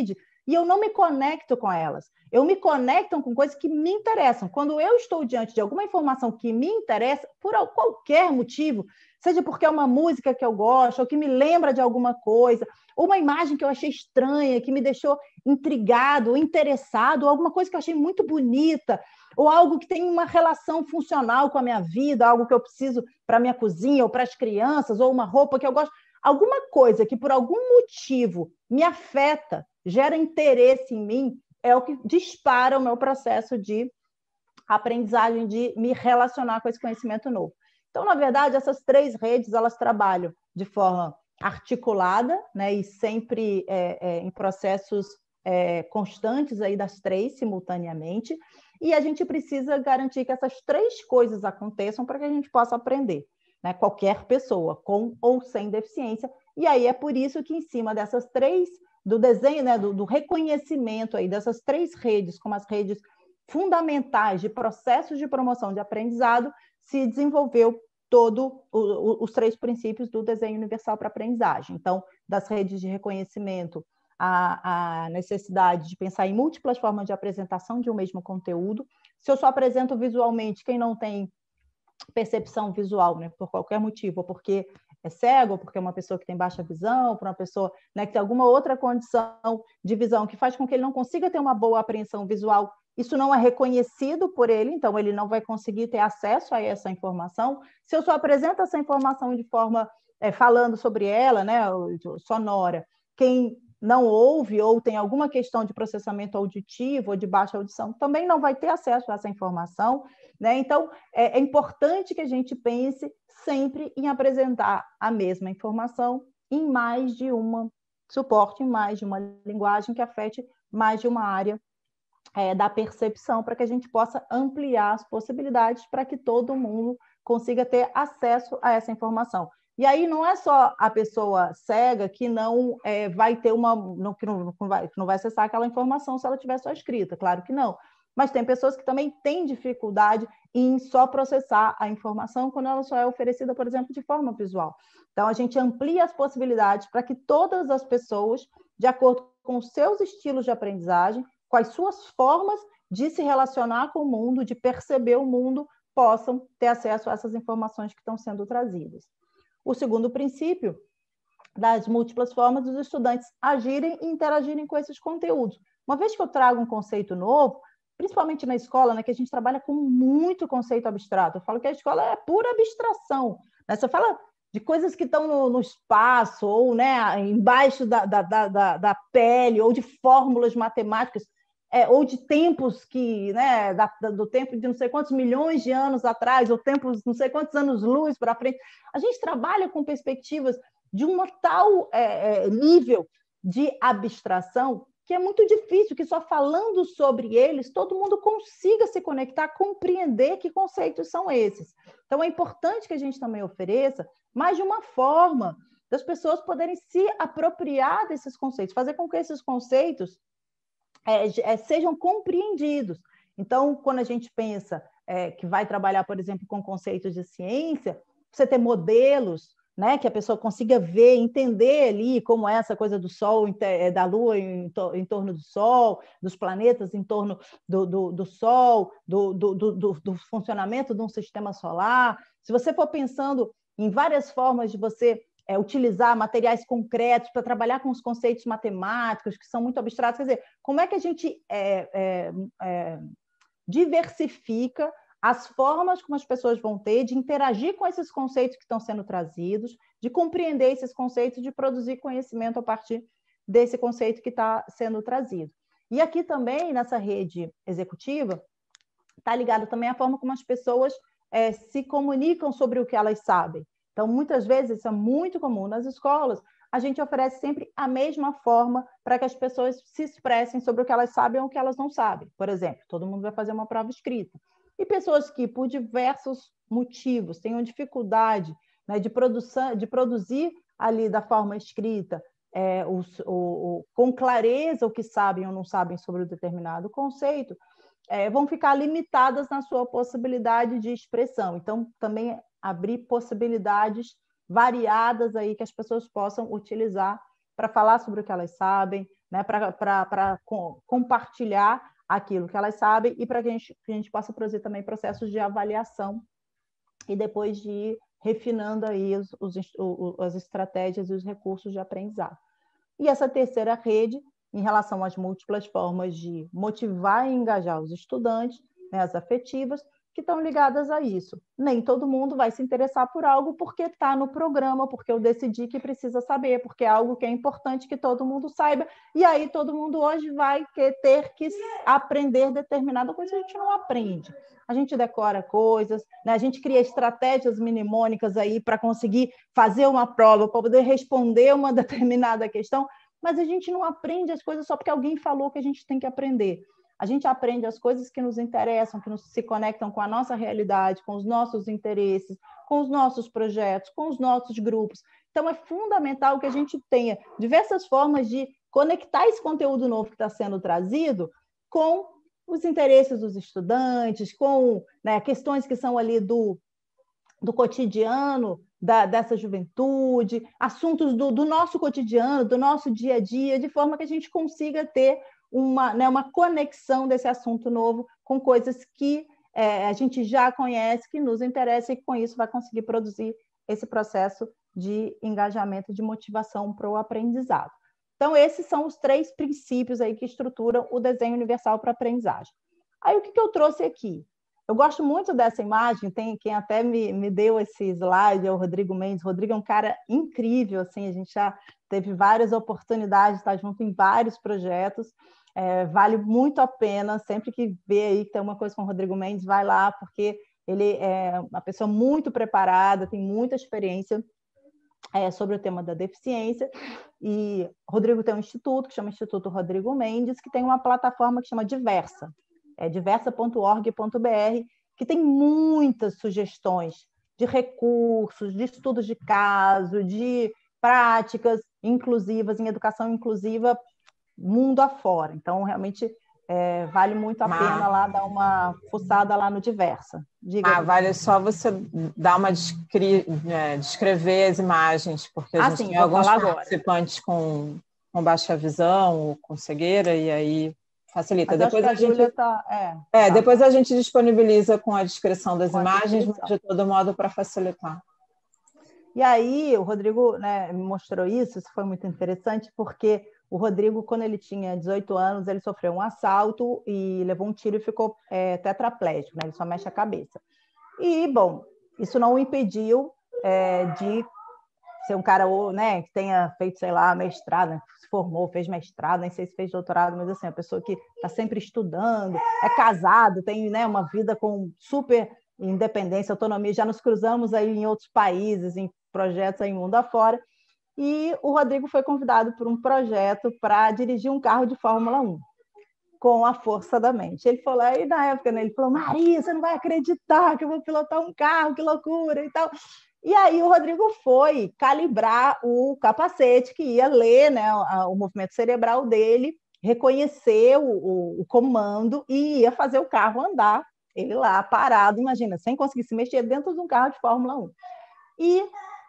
e eu não me conecto com elas. Eu me conecto com coisas que me interessam. Quando eu estou diante de alguma informação que me interessa, por qualquer motivo, seja porque é uma música que eu gosto, ou que me lembra de alguma coisa, ou uma imagem que eu achei estranha, que me deixou intrigado, ou interessado, ou alguma coisa que eu achei muito bonita, ou algo que tem uma relação funcional com a minha vida, algo que eu preciso para a minha cozinha, ou para as crianças, ou uma roupa que eu gosto, alguma coisa que por algum motivo me afeta, gera interesse em mim, é o que dispara o meu processo de aprendizagem, de me relacionar com esse conhecimento novo. Então, na verdade, essas 3 redes, elas trabalham de forma articulada, né, e sempre em processos constantes aí das 3 simultaneamente, e a gente precisa garantir que essas 3 coisas aconteçam para que a gente possa aprender, né, qualquer pessoa, com ou sem deficiência, e aí é por isso que em cima dessas 3, do desenho, né, do reconhecimento aí dessas 3 redes, como as redes fundamentais de processos de promoção de aprendizado, se desenvolveu os 3 princípios do desenho universal para aprendizagem. Então, das redes de reconhecimento, a necessidade de pensar em múltiplas formas de apresentação de um mesmo conteúdo. Se eu só apresento visualmente, quem não tem percepção visual, né, por qualquer motivo, ou porque é cego, ou porque é uma pessoa que tem baixa visão, por uma pessoa, né, que tem alguma outra condição de visão que faz com que ele não consiga ter uma boa apreensão visual, isso não é reconhecido por ele, então ele não vai conseguir ter acesso a essa informação. Se eu só apresento essa informação de forma, falando sobre ela, né, sonora, quem não ouve ou tem alguma questão de processamento auditivo ou de baixa audição também não vai ter acesso a essa informação, né? Então, é importante que a gente pense sempre em apresentar a mesma informação em mais de uma suporte, em mais de uma linguagem que afete mais de uma área da percepção, para que a gente possa ampliar as possibilidades para que todo mundo consiga ter acesso a essa informação. E aí não é só a pessoa cega que não vai ter que não vai acessar aquela informação se ela tiver só escrita, claro que não. Mas tem pessoas que também têm dificuldade em só processar a informação quando ela só é oferecida, por exemplo, de forma visual. Então, a gente amplia as possibilidades para que todas as pessoas, de acordo com os seus estilos de aprendizagem, com as suas formas de se relacionar com o mundo, de perceber o mundo, possam ter acesso a essas informações que estão sendo trazidas. O segundo princípio, das múltiplas formas dos estudantes agirem e interagirem com esses conteúdos. Uma vez que eu trago um conceito novo, principalmente na escola, né, que a gente trabalha com muito conceito abstrato, eu falo que a escola é pura abstração, né? Você fala de coisas que estão no espaço, ou, né, embaixo da pele, ou de fórmulas matemáticas, ou de tempos que, né, do tempo de não sei quantos milhões de anos atrás, ou tempos não sei quantos anos-luz para frente. A gente trabalha com perspectivas de um tal nível de abstração que é muito difícil que só falando sobre eles todo mundo consiga se conectar, compreender que conceitos são esses. Então, é importante que a gente também ofereça mais de uma forma das pessoas poderem se apropriar desses conceitos, fazer com que esses conceitos sejam compreendidos. Então, quando a gente pensa que vai trabalhar, por exemplo, com conceitos de ciência, você ter modelos, né, que a pessoa consiga ver, entender ali como é essa coisa do Sol, da Lua em torno do Sol, dos planetas em torno do Sol, do funcionamento de um sistema solar. Se você for pensando em várias formas de você utilizar materiais concretos para trabalhar com os conceitos matemáticos, que são muito abstratos, quer dizer, como é que a gente diversifica as formas como as pessoas vão ter de interagir com esses conceitos que estão sendo trazidos, de compreender esses conceitos, de produzir conhecimento a partir desse conceito que está sendo trazido. E aqui também, nessa rede executiva, está ligado também a forma como as pessoas se comunicam sobre o que elas sabem. Então, muitas vezes, isso é muito comum nas escolas, a gente oferece sempre a mesma forma para que as pessoas se expressem sobre o que elas sabem ou o que elas não sabem. Por exemplo, todo mundo vai fazer uma prova escrita. E pessoas que, por diversos motivos, tenham dificuldade, né, de produzir ali da forma escrita, com clareza o que sabem ou não sabem sobre um determinado conceito, vão ficar limitadas na sua possibilidade de expressão. Então, também abrir possibilidades variadas aí que as pessoas possam utilizar para falar sobre o que elas sabem, né, para compartilhar aquilo que elas sabem e para que a gente possa produzir também processos de avaliação e depois de ir refinando aí as estratégias e os recursos de aprendizado. E essa terceira rede, em relação às múltiplas formas de motivar e engajar os estudantes, né, as afetivas, que estão ligadas a isso. Nem todo mundo vai se interessar por algo porque está no programa, porque eu decidi que precisa saber, porque é algo que é importante que todo mundo saiba, e aí todo mundo hoje vai ter que aprender determinada coisa, a gente não aprende. A gente decora coisas, né? A gente cria estratégias mnemônicas aí para conseguir fazer uma prova, para poder responder uma determinada questão, mas a gente não aprende as coisas só porque alguém falou que a gente tem que aprender. A gente aprende as coisas que nos interessam, que se conectam com a nossa realidade, com os nossos interesses, com os nossos projetos, com os nossos grupos. Então, é fundamental que a gente tenha diversas formas de conectar esse conteúdo novo que está sendo trazido com os interesses dos estudantes, com, né, questões que são ali do cotidiano dessa juventude, assuntos do nosso cotidiano, do nosso dia a dia, de forma que a gente consiga ter uma conexão desse assunto novo com coisas que a gente já conhece, que nos interessa, e com isso vai conseguir produzir esse processo de engajamento, de motivação para o aprendizado. Então, esses são os 3 princípios aí que estruturam o desenho universal para a aprendizagem. Aí, o que eu trouxe aqui? Eu gosto muito dessa imagem, tem quem até me deu esse slide, é o Rodrigo Mendes. O Rodrigo é um cara incrível, assim, a gente já teve várias oportunidades de estar junto em vários projetos. Vale muito a pena, sempre que vê aí que tem uma coisa com o Rodrigo Mendes, vai lá, porque ele é uma pessoa muito preparada, tem muita experiência sobre o tema da deficiência, e Rodrigo tem um instituto que chama Instituto Rodrigo Mendes, que tem uma plataforma que chama Diversa, diversa.org.br, que tem muitas sugestões de recursos, de estudos de caso, de práticas inclusivas, em educação inclusiva, mundo afora. Então, realmente, vale muito a pena lá dar uma fuçada lá no Diversa. Diga. Vale só você dar uma descrever as imagens, porque a gente tem alguns participantes com baixa visão ou com cegueira, e aí facilita. Depois a gente depois a gente disponibiliza com a descrição das imagens, mas de todo modo para facilitar. E aí o Rodrigo, né, me mostrou isso foi muito interessante, porque o Rodrigo, quando ele tinha 18 anos, ele sofreu um assalto e levou um tiro e ficou tetraplégico, né? Ele só mexe a cabeça. E, bom, isso não o impediu de ser um cara, né, que tenha feito, sei lá, mestrado, né, se formou, fez mestrado, nem sei se fez doutorado, mas assim, a pessoa que está sempre estudando, é casado, tem, né, uma vida com super independência, autonomia, já nos cruzamos aí em outros países, em projetos aí mundo afora, e o Rodrigo foi convidado por um projeto para dirigir um carro de Fórmula 1, com a força da mente. Ele falou, aí na época, né, ele falou, Maria, você não vai acreditar que eu vou pilotar um carro, que loucura e tal. E aí o Rodrigo foi calibrar o capacete que ia ler, né, o movimento cerebral dele, reconhecer o comando e ia fazer o carro andar, ele lá parado, imagina, sem conseguir se mexer dentro de um carro de Fórmula 1. E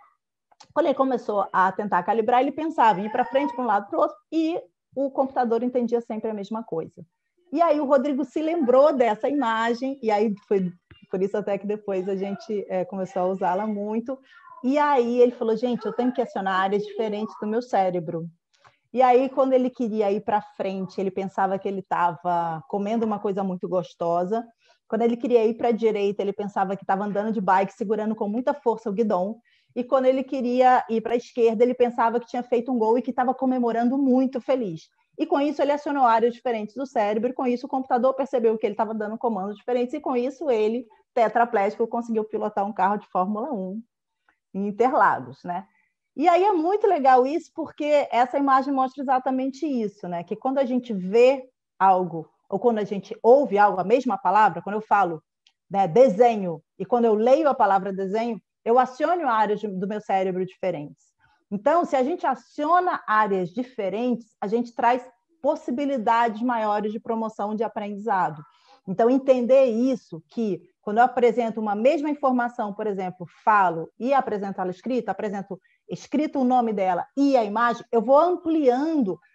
quando ele começou a tentar calibrar, ele pensava em ir para frente, para um lado, para o outro, e o computador entendia sempre a mesma coisa. E aí o Rodrigo se lembrou dessa imagem, e aí foi por isso até que depois a gente começou a usá-la muito. E aí ele falou, gente, eu tenho que acionar áreas diferentes do meu cérebro. E aí, quando ele queria ir para frente, ele pensava que ele estava comendo uma coisa muito gostosa. Quando ele queria ir para a direita, ele pensava que estava andando de bike, segurando com muita força o guidão. E quando ele queria ir para a esquerda, ele pensava que tinha feito um gol e que estava comemorando muito feliz. E com isso ele acionou áreas diferentes do cérebro, e com isso o computador percebeu que ele estava dando comandos diferentes, e com isso ele, tetraplégico, conseguiu pilotar um carro de Fórmula 1 em Interlagos, né? E aí é muito legal isso, porque essa imagem mostra exatamente isso, né? Que quando a gente vê algo, ou quando a gente ouve algo, a mesma palavra, quando eu falo, né, desenho, e quando eu leio a palavra desenho, eu aciono áreas do meu cérebro diferentes. Então, se a gente aciona áreas diferentes, a gente traz possibilidades maiores de promoção de aprendizado. Então, entender isso, que quando eu apresento uma mesma informação, por exemplo, falo e apresento ela escrita, apresento escrito o nome dela e a imagem, eu vou ampliando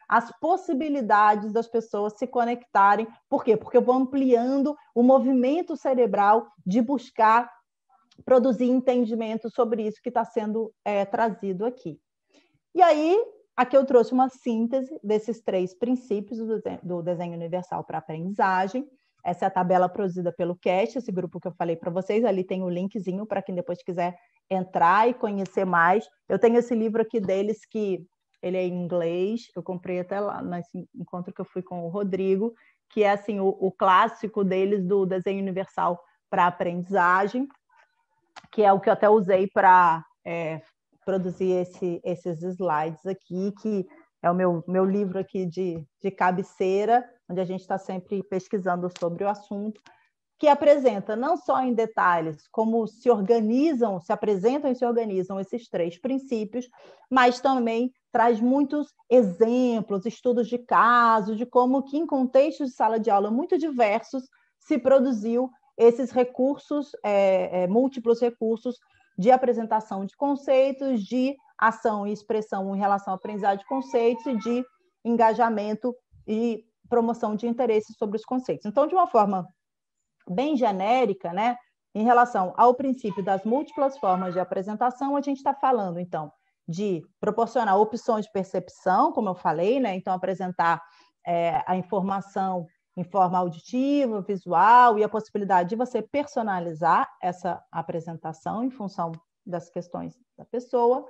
as possibilidades das pessoas se conectarem. Por quê? Porque eu vou ampliando o movimento cerebral de buscar produzir entendimento sobre isso que está sendo trazido aqui. E aí, aqui eu trouxe uma síntese desses 3 princípios do desenho universal para aprendizagem. Essa é a tabela produzida pelo CAST, esse grupo que eu falei para vocês. Ali tem o linkzinho para quem depois quiser entrar e conhecer mais. Eu tenho esse livro aqui deles, que ele é em inglês, eu comprei até lá nesse encontro que eu fui com o Rodrigo, que é assim, o clássico deles do desenho universal para aprendizagem, que é o que eu até usei para produzir esses slides aqui, que é o meu livro aqui de cabeceira, onde a gente está sempre pesquisando sobre o assunto, que apresenta não só em detalhes como se apresentam e se organizam esses 3 princípios, mas também traz muitos exemplos, estudos de casos, de como que em contextos de sala de aula muito diversos se produziu esses recursos, múltiplos recursos de apresentação de conceitos, de ação e expressão em relação à aprendizagem de conceitos e de engajamento e promoção de interesse sobre os conceitos. Então, de uma forma bem genérica, né, em relação ao princípio das múltiplas formas de apresentação, a gente está falando, então, de proporcionar opções de percepção, como eu falei, né, então apresentar a informação em forma auditiva, visual, e a possibilidade de você personalizar essa apresentação em função das questões da pessoa.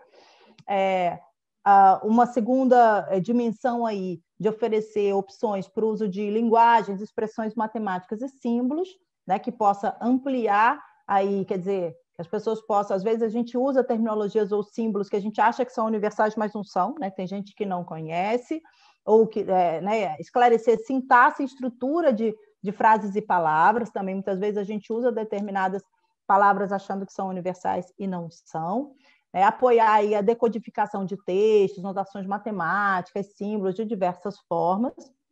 Uma segunda dimensão aí de oferecer opções para o uso de linguagens, expressões matemáticas e símbolos, né, que possa ampliar aí, quer dizer, que as pessoas possam, às vezes a gente usa terminologias ou símbolos que a gente acha que são universais, mas não são, né? Tem gente que não conhece, ou que esclarecer sintaxe e estrutura de frases e palavras, também muitas vezes a gente usa determinadas palavras achando que são universais e não são. Apoiar aí a decodificação de textos, notações matemáticas, símbolos de diversas formas.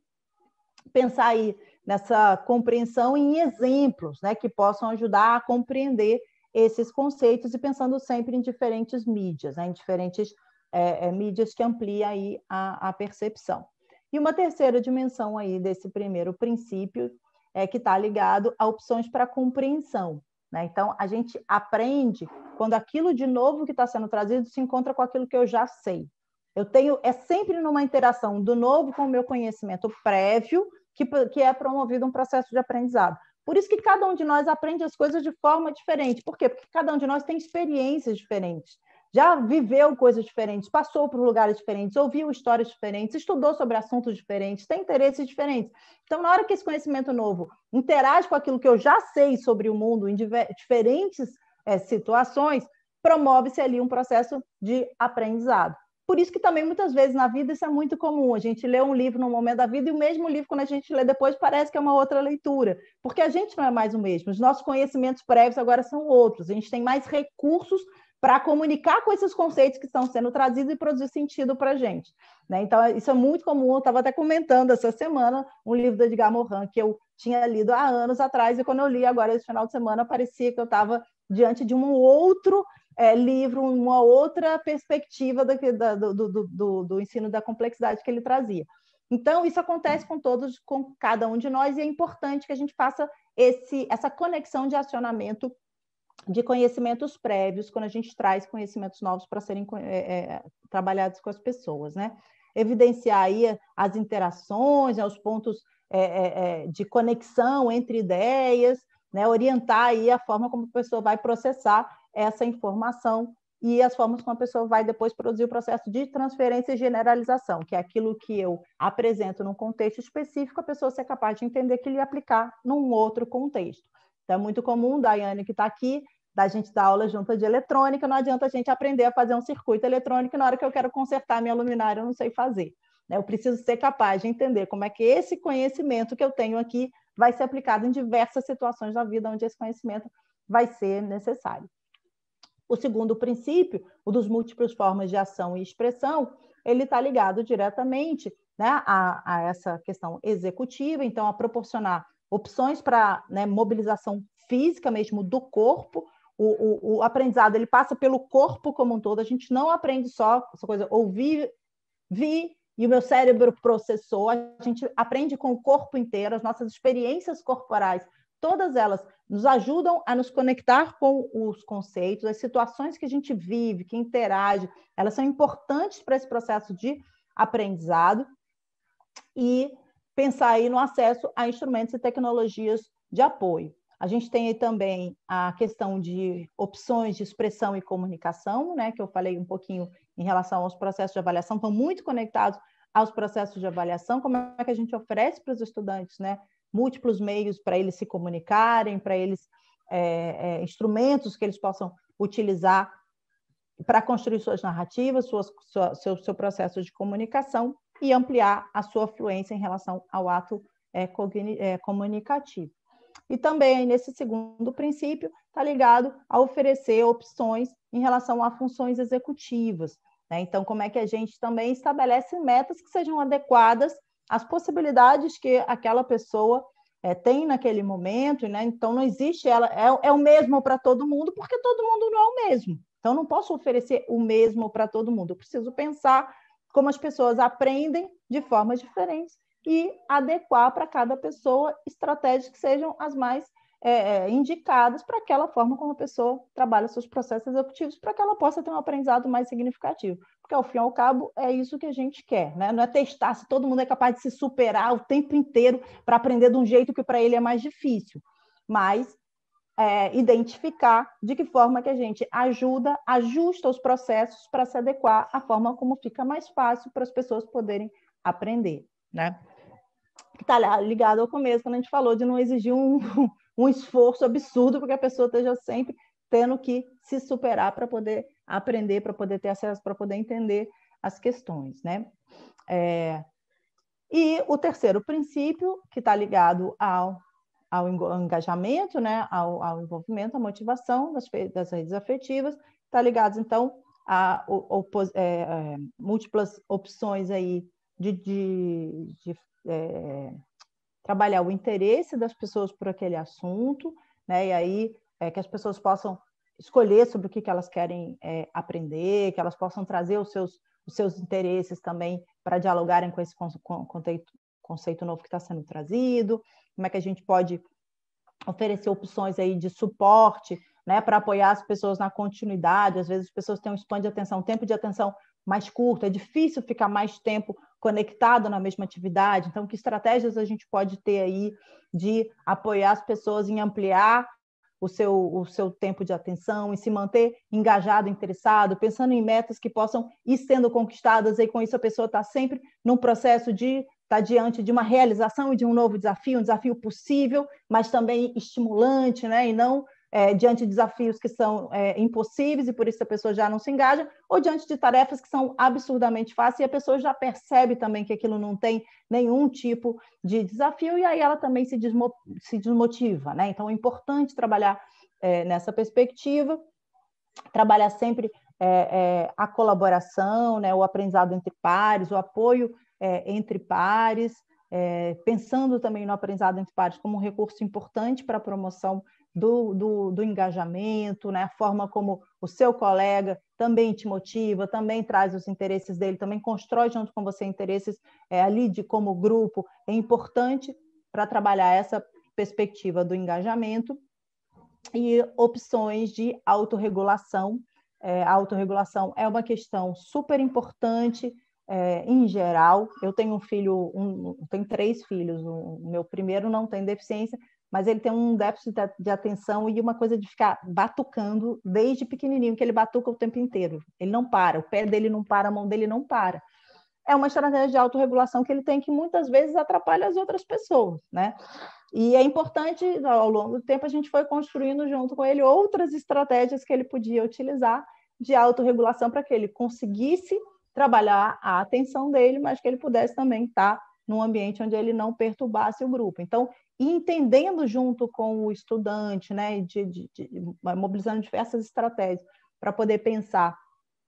Pensar aí nessa compreensão em exemplos, né, que possam ajudar a compreender esses conceitos e pensando sempre em diferentes mídias, né, em diferentes mídias que ampliam aí a percepção. E uma terceira dimensão aí desse primeiro princípio que está ligado a opções para compreensão, né? Então, a gente aprende quando aquilo de novo que está sendo trazido se encontra com aquilo que eu já sei. É sempre numa interação do novo com o meu conhecimento prévio que é promovido um processo de aprendizado. Por isso que cada um de nós aprende as coisas de forma diferente. Por quê? Porque cada um de nós tem experiências diferentes, já viveu coisas diferentes, passou por lugares diferentes, ouviu histórias diferentes, estudou sobre assuntos diferentes, tem interesses diferentes. Então, na hora que esse conhecimento novo interage com aquilo que eu já sei sobre o mundo em diferentes situações, promove-se ali um processo de aprendizado. Por isso que também, muitas vezes, na vida, isso é muito comum. A gente lê um livro num momento da vida e o mesmo livro, quando a gente lê depois, parece que é uma outra leitura. Porque a gente não é mais o mesmo. Os nossos conhecimentos prévios agora são outros. A gente tem mais recursos para comunicar com esses conceitos que estão sendo trazidos e produzir sentido para a gente, né? Então, isso é muito comum. Eu estava até comentando essa semana um livro do Edgar Morin que eu tinha lido há anos atrás, e quando eu li agora esse final de semana, parecia que eu estava diante de um outro livro, uma outra perspectiva do ensino da complexidade que ele trazia. Então, isso acontece com cada um de nós, e é importante que a gente faça essa conexão de acionamento de conhecimentos prévios, quando a gente traz conhecimentos novos para serem trabalhados com as pessoas, né? Evidenciar aí as interações, os pontos de conexão entre ideias, né? Orientar aí a forma como a pessoa vai processar essa informação e as formas como a pessoa vai depois produzir o processo de transferência e generalização, que é aquilo que eu apresento num contexto específico, a pessoa ser capaz de entender que ele ia aplicar num outro contexto. Então, é muito comum, Daiane, que está aqui, da gente dar aula junta de eletrônica, não adianta a gente aprender a fazer um circuito eletrônico e na hora que eu quero consertar minha luminária eu não sei fazer. Eu preciso ser capaz de entender como é que esse conhecimento que eu tenho aqui vai ser aplicado em diversas situações da vida onde esse conhecimento vai ser necessário. O segundo princípio, o dos múltiplas formas de ação e expressão, ele está ligado diretamente, né, a essa questão executiva, então a proporcionar opções para, né, mobilização física mesmo do corpo. O aprendizado ele passa pelo corpo como um todo, a gente não aprende só essa coisa, ouvir, vi e o meu cérebro processou. A gente aprende com o corpo inteiro, as nossas experiências corporais, todas elas nos ajudam a nos conectar com os conceitos, as situações que a gente vive, que interage, elas são importantes para esse processo de aprendizado, e pensar aí no acesso a instrumentos e tecnologias de apoio. A gente tem aí também a questão de opções de expressão e comunicação, né, que eu falei um pouquinho em relação aos processos de avaliação, estão muito conectados aos processos de avaliação, como é que a gente oferece para os estudantes, né, múltiplos meios para eles se comunicarem, para eles instrumentos que eles possam utilizar para construir suas narrativas, seu processo de comunicação e ampliar a sua fluência em relação ao ato comunicativo. E também, nesse segundo princípio, está ligado a oferecer opções em relação a funções executivas, né? Então, como é que a gente também estabelece metas que sejam adequadas às possibilidades que aquela pessoa tem naquele momento, né? Então, não existe o mesmo para todo mundo, porque todo mundo não é o mesmo. Então, não posso oferecer o mesmo para todo mundo. Eu preciso pensar como as pessoas aprendem de formas diferentes e adequar para cada pessoa estratégias que sejam as mais indicadas para aquela forma como a pessoa trabalha seus processos executivos, para que ela possa ter um aprendizado mais significativo. Porque, ao fim e ao cabo, é isso que a gente quer, né? Não é testar se todo mundo é capaz de se superar o tempo inteiro para aprender de um jeito que para ele é mais difícil, mas identificar de que forma que a gente ajusta os processos para se adequar à forma como fica mais fácil para as pessoas poderem aprender, né? Está ligado ao começo, quando a gente falou de não exigir um esforço absurdo, porque a pessoa esteja sempre tendo que se superar para poder aprender, para poder ter acesso, para poder entender as questões, né? E o terceiro princípio, que está ligado ao engajamento, né? ao envolvimento, à motivação das redes afetivas, está ligado, então, a múltiplas opções aí de trabalhar o interesse das pessoas por aquele assunto, né? E aí que as pessoas possam escolher sobre o que elas querem aprender, que elas possam trazer os seus interesses também para dialogarem com esse conceito novo que está sendo trazido, como é que a gente pode oferecer opções aí de suporte, né, para apoiar as pessoas na continuidade. Às vezes as pessoas têm um span de atenção, um tempo de atenção mais curto, é difícil ficar mais tempo conectado na mesma atividade. Então, que estratégias a gente pode ter aí de apoiar as pessoas em ampliar o seu tempo de atenção, em se manter engajado, interessado, pensando em metas que possam ir sendo conquistadas, e com isso a pessoa está sempre num processo de estar diante de uma realização e de um novo desafio, um desafio possível, mas também estimulante, né? E não diante de desafios que são impossíveis e por isso a pessoa já não se engaja, ou diante de tarefas que são absurdamente fáceis e a pessoa já percebe também que aquilo não tem nenhum tipo de desafio e aí ela também se desmotiva, né? Então é importante trabalhar nessa perspectiva, trabalhar sempre a colaboração, né? O aprendizado entre pares, o apoio entre pares, pensando também no aprendizado entre pares como um recurso importante para a promoção do engajamento, né? A forma como o seu colega também te motiva, também traz os interesses dele, também constrói junto com você interesses ali como grupo, é importante para trabalhar essa perspectiva do engajamento e opções de autorregulação. A autorregulação é uma questão super importante em geral. Eu tenho um filho, tenho 3 filhos, o meu primeiro não tem deficiência, mas ele tem um déficit de atenção e uma coisa de ficar batucando desde pequenininho, que ele batuca o tempo inteiro. Ele não para, o pé dele não para, a mão dele não para. É uma estratégia de autorregulação que ele tem que muitas vezes atrapalha as outras pessoas, né? E é importante, ao longo do tempo, a gente foi construindo junto com ele outras estratégias que ele podia utilizar de autorregulação para que ele conseguisse trabalhar a atenção dele, mas que ele pudesse também estar num ambiente onde ele não perturbasse o grupo. Então, entendendo junto com o estudante, né, mobilizando diversas estratégias para poder pensar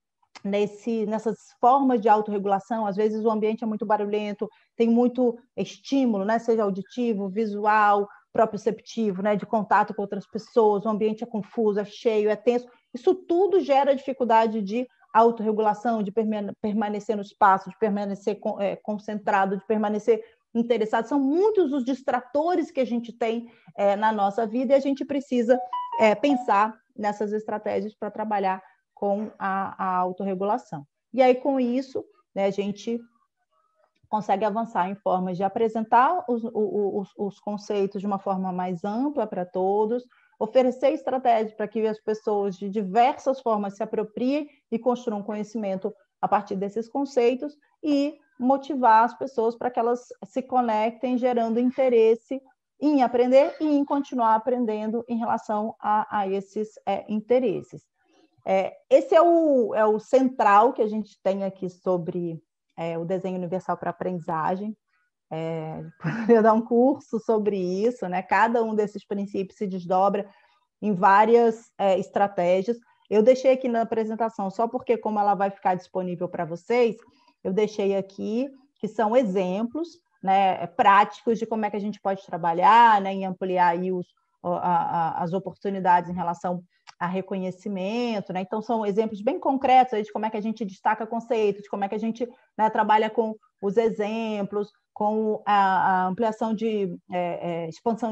nessas formas de autorregulação. Às vezes o ambiente é muito barulhento, tem muito estímulo, né, seja auditivo, visual, proprioceptivo, né, de contato com outras pessoas, o ambiente é confuso, é cheio, é tenso. Isso tudo gera dificuldade de autorregulação, de permanecer no espaço, de permanecer concentrado, de permanecer interessado. São muitos os distratores que a gente tem na nossa vida e a gente precisa pensar nessas estratégias para trabalhar com a autorregulação. E aí, com isso, né, a gente consegue avançar em formas de apresentar os conceitos de uma forma mais ampla para todos, oferecer estratégias para que as pessoas de diversas formas se apropriem e construam conhecimento a partir desses conceitos e motivar as pessoas para que elas se conectem, gerando interesse em aprender e em continuar aprendendo em relação a esses interesses. Esse é o central que a gente tem aqui sobre o desenho universal para aprendizagem. Poderia dar um curso sobre isso, né? Cada um desses princípios se desdobra em várias estratégias. Eu deixei aqui na apresentação, só porque como ela vai ficar disponível para vocês, eu deixei aqui, que são exemplos, né, práticos de como é que a gente pode trabalhar, né, em ampliar aí as oportunidades em relação a reconhecimento, né? Então, são exemplos bem concretos aí de como é que a gente destaca conceitos, de como é que a gente, né, trabalha com os exemplos, com a ampliação de expansão,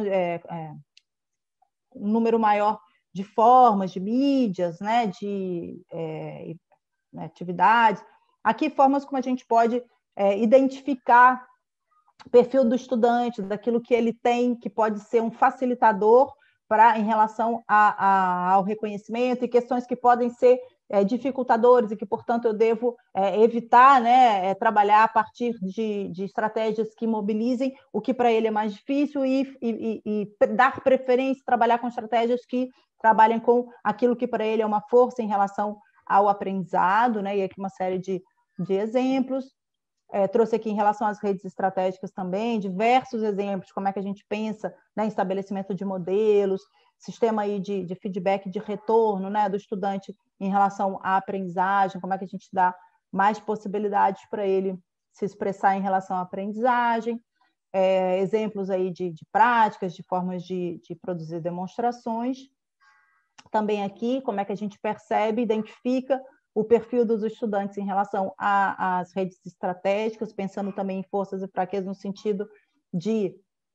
um número maior de formas, de mídias, né, de atividades. Aqui, formas como a gente pode identificar o perfil do estudante, daquilo que ele tem, que pode ser um facilitador em relação ao reconhecimento, e questões que podem ser dificultadores e que, portanto, eu devo evitar, né, trabalhar a partir de estratégias que mobilizem o que para ele é mais difícil e dar preferência, trabalhar com estratégias que trabalhem com aquilo que para ele é uma força em relação ao aprendizado, né, e aqui uma série de exemplos. Trouxe aqui em relação às redes estratégicas também, diversos exemplos, como é que a gente pensa, né, em estabelecimento de modelos, sistema aí de feedback, de retorno, né, do estudante em relação à aprendizagem, como é que a gente dá mais possibilidades para ele se expressar em relação à aprendizagem, exemplos aí de práticas, de formas de produzir demonstrações. Também aqui, como é que a gente percebe, identifica o perfil dos estudantes em relação às redes estratégicas, pensando também em forças e fraquezas no sentido de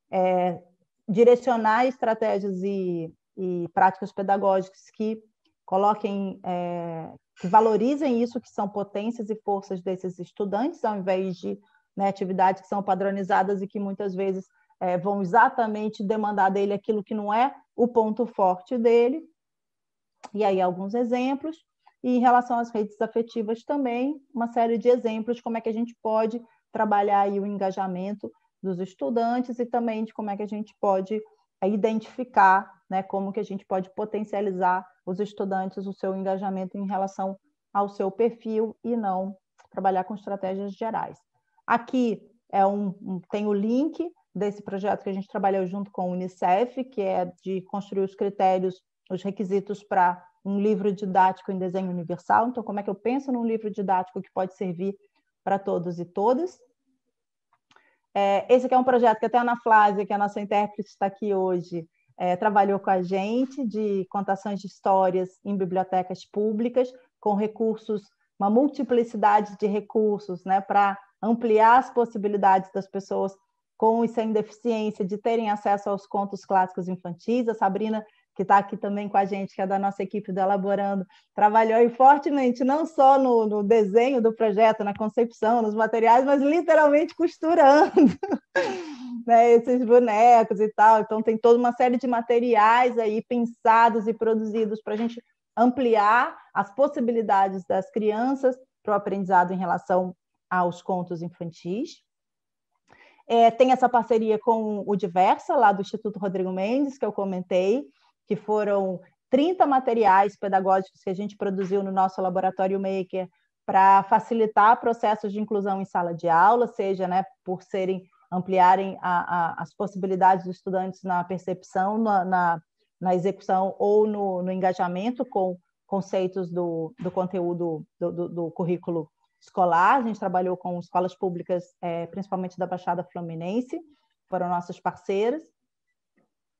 direcionar estratégias e práticas pedagógicas que coloquem, que valorizem isso, que são potências e forças desses estudantes, ao invés de, né, atividades que são padronizadas e que muitas vezes vão exatamente demandar dele aquilo que não é o ponto forte dele. E aí alguns exemplos. E em relação às redes afetivas também, uma série de exemplos de como é que a gente pode trabalhar aí o engajamento dos estudantes e também de como é que a gente pode identificar, né, como que a gente pode potencializar os estudantes, o seu engajamento em relação ao seu perfil e não trabalhar com estratégias gerais. Aqui tem o link desse projeto que a gente trabalhou junto com o Unicef, que é de construir os critérios, os requisitos para um livro didático em desenho universal. Então, como é que eu penso num livro didático que pode servir para todos e todas? Esse aqui é um projeto que até a Ana Flávia, que é a nossa intérprete, está aqui hoje, trabalhou com a gente, de contações de histórias em bibliotecas públicas, com recursos, uma multiplicidade de recursos, né, para ampliar as possibilidades das pessoas com e sem deficiência de terem acesso aos contos clássicos infantis. A Sabrina, que está aqui também com a gente, que é da nossa equipe do Elaborando, trabalhou aí fortemente, não só no desenho do projeto, na concepção, nos materiais, mas literalmente costurando né, esses bonecos e tal. Então, tem toda uma série de materiais aí pensados e produzidos para a gente ampliar as possibilidades das crianças para o aprendizado em relação aos contos infantis. Tem essa parceria com o Diversa, lá do Instituto Rodrigo Mendes, que eu comentei, que foram 30 materiais pedagógicos que a gente produziu no nosso Laboratório Maker para facilitar processos de inclusão em sala de aula, seja, né, por ampliarem as possibilidades dos estudantes na percepção, na execução ou no engajamento com conceitos do conteúdo do currículo escolar. A gente trabalhou com escolas públicas, principalmente da Baixada Fluminense, foram nossas parceiras.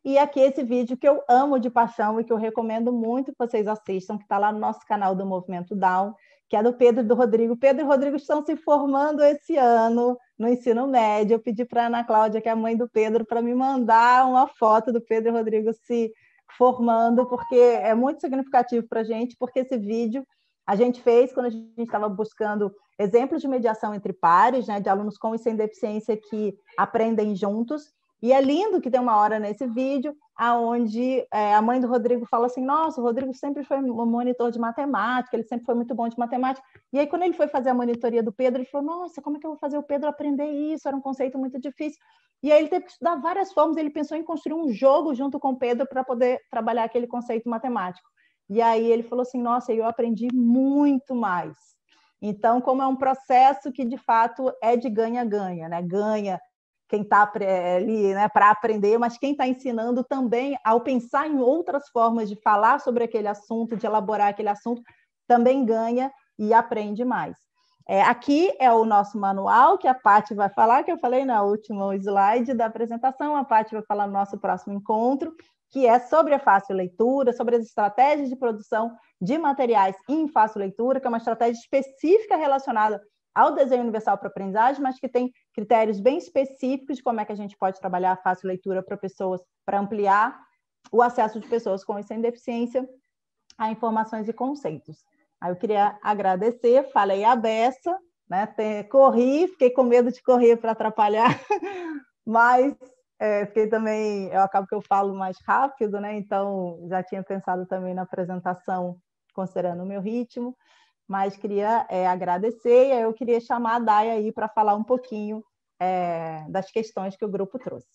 E aqui esse vídeo que eu amo de paixão e que eu recomendo muito que vocês assistam, que está lá no nosso canal do Movimento Down, que é do Pedro e do Rodrigo. Pedro e Rodrigo estão se formando esse ano no ensino médio. Eu pedi para a Ana Cláudia, que é a mãe do Pedro, para me mandar uma foto do Pedro e Rodrigo se formando, porque é muito significativo para a gente, porque esse vídeo a gente fez quando a gente estava buscando exemplos de mediação entre pares, né, de alunos com e sem deficiência que aprendem juntos. E é lindo que tem uma hora nesse vídeo onde a mãe do Rodrigo fala assim, nossa, o Rodrigo sempre foi um monitor de matemática, ele sempre foi muito bom de matemática. E aí, quando ele foi fazer a monitoria do Pedro, ele falou, nossa, como é que eu vou fazer o Pedro aprender isso? Era um conceito muito difícil. E aí ele teve que estudar várias formas, ele pensou em construir um jogo junto com o Pedro para poder trabalhar aquele conceito matemático. E aí ele falou assim, nossa, eu aprendi muito mais. Então, como é um processo que, de fato, é de ganha-ganha, né? Ganha quem está ali, né, para aprender, mas quem está ensinando também, ao pensar em outras formas de falar sobre aquele assunto, de elaborar aquele assunto, também ganha e aprende mais. Aqui é o nosso manual, que a Paty vai falar, que eu falei no último slide da apresentação, a Paty vai falar no nosso próximo encontro, que é sobre a fácil leitura, sobre as estratégias de produção de materiais em fácil leitura, que é uma estratégia específica relacionada ao desenho universal para aprendizagem, mas que tem critérios bem específicos de como é que a gente pode trabalhar a fácil leitura para pessoas, para ampliar o acesso de pessoas com e sem deficiência a informações e conceitos. Aí eu queria agradecer, falei a beça, né? Corri, fiquei com medo de correr para atrapalhar, mas fiquei também, eu acabo que eu falo mais rápido, né? Então já tinha pensado também na apresentação, considerando o meu ritmo, mas queria agradecer, e aí eu queria chamar a Day aí para falar um pouquinho das questões que o grupo trouxe.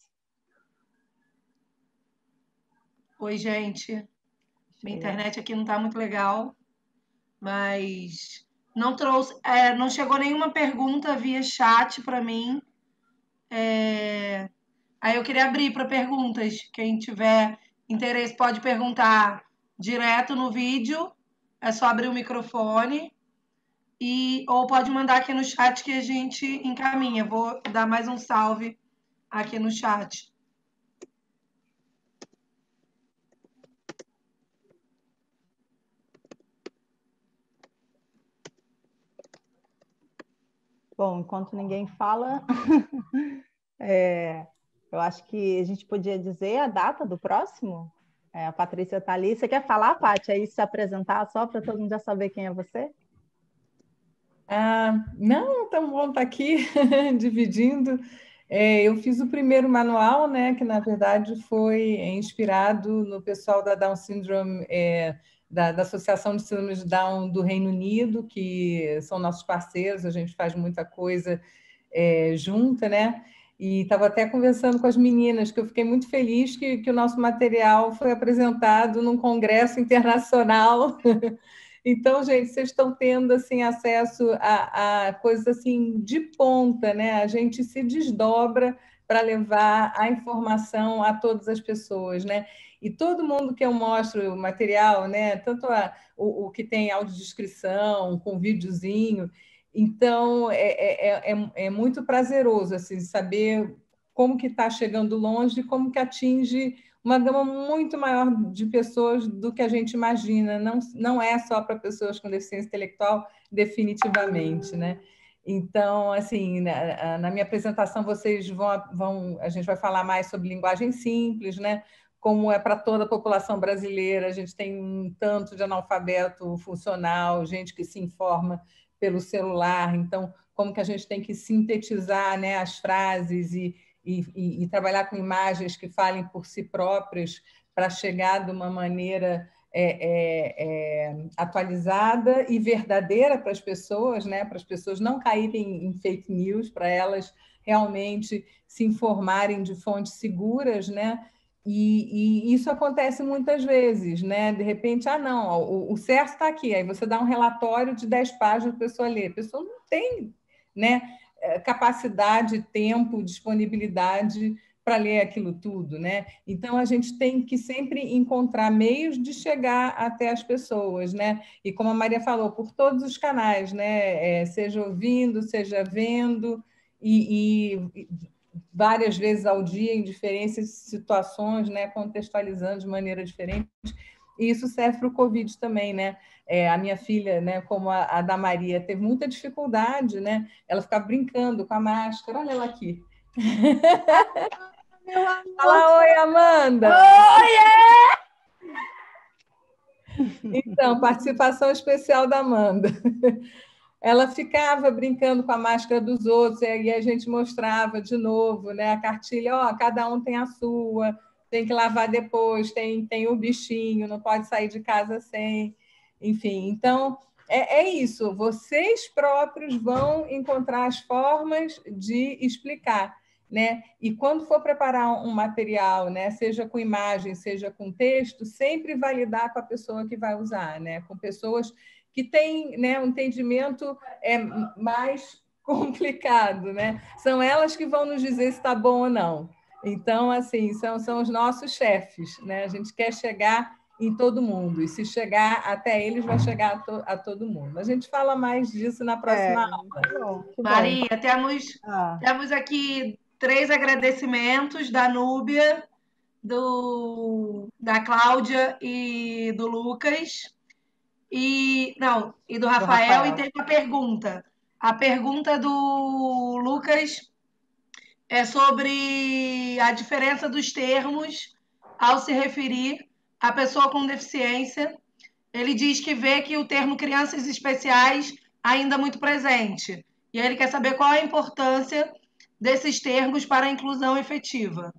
Oi, gente. Minha internet aqui não está muito legal, mas não chegou nenhuma pergunta via chat para mim. Aí eu queria abrir para perguntas. Quem tiver interesse pode perguntar direto no vídeo, é só abrir o microfone. Ou pode mandar aqui no chat que a gente encaminha. Vou dar mais um salve aqui no chat. Bom, enquanto ninguém fala, eu acho que a gente podia dizer a data do próximo. A Patrícia está ali. Você quer falar, Paty, aí se apresentar só para todo mundo já saber quem é você? Não, então vamos estar aqui dividindo. Eu fiz o primeiro manual, né, que na verdade foi inspirado no pessoal da Down Syndrome, da Associação de Síndrome de Down do Reino Unido, que são nossos parceiros, a gente faz muita coisa junta, né? E estava até conversando com as meninas, que eu fiquei muito feliz que o nosso material foi apresentado num congresso internacional. Então, gente, vocês estão tendo assim, acesso a coisas assim, de ponta, né? A gente se desdobra para levar a informação a todas as pessoas, né? E todo mundo que eu mostro o material, né? Tanto o que tem audiodescrição, com videozinho. Então, é muito prazeroso assim, saber como que está chegando longe e como que atinge uma gama muito maior de pessoas do que a gente imagina. Não é só para pessoas com deficiência intelectual, definitivamente, né? Então, assim, na minha apresentação, vocês a gente vai falar mais sobre linguagem simples, né? Como é para toda a população brasileira, a gente tem um tanto de analfabeto funcional, gente que se informa pelo celular, então, como que a gente tem que sintetizar, né, as frases e trabalhar com imagens que falem por si próprias para chegar de uma maneira atualizada e verdadeira para as pessoas, né? Para as pessoas não caírem em fake news, para elas realmente se informarem de fontes seguras, né? E isso acontece muitas vezes, né? De repente, não, o certo está aqui, aí você dá um relatório de 10 páginas para a pessoa ler. A pessoa não tem, né, capacidade, tempo, disponibilidade para ler aquilo tudo, né? Então a gente tem que sempre encontrar meios de chegar até as pessoas, né? E como a Maria falou, por todos os canais, né? Seja ouvindo, seja vendo, e várias vezes ao dia em diferentes situações, né, contextualizando de maneira diferente. E isso serve para o Covid também, né? A minha filha, né, como a da Maria, teve muita dificuldade, né? Ela ficava brincando com a máscara. Olha ela aqui. Fala, oi, Amanda! Então, participação especial da Amanda. Ela ficava brincando com a máscara dos outros, e aí a gente mostrava de novo, né, a cartilha, cada um tem a sua, tem que lavar depois, tem o bichinho, não pode sair de casa sem, enfim. Então, é isso, vocês próprios vão encontrar as formas de explicar, né? E quando for preparar um material, né, seja com imagem, seja com texto, sempre validar com a pessoa que vai usar, né? Com pessoas que têm, né, um entendimento mais complicado, né? São elas que vão nos dizer se está bom ou não. Então, assim, são os nossos chefes, né? A gente quer chegar em todo mundo, e se chegar até eles, vai chegar a todo mundo. A gente fala mais disso na próxima aula. Maria, temos aqui 3 agradecimentos da Núbia, da Cláudia e do Lucas, e do Rafael, e tem uma pergunta. A pergunta do Lucas é sobre a diferença dos termos ao se referir à pessoa com deficiência. Ele diz que vê que o termo crianças especiais ainda é muito presente. E ele quer saber qual a importância desses termos para a inclusão efetiva.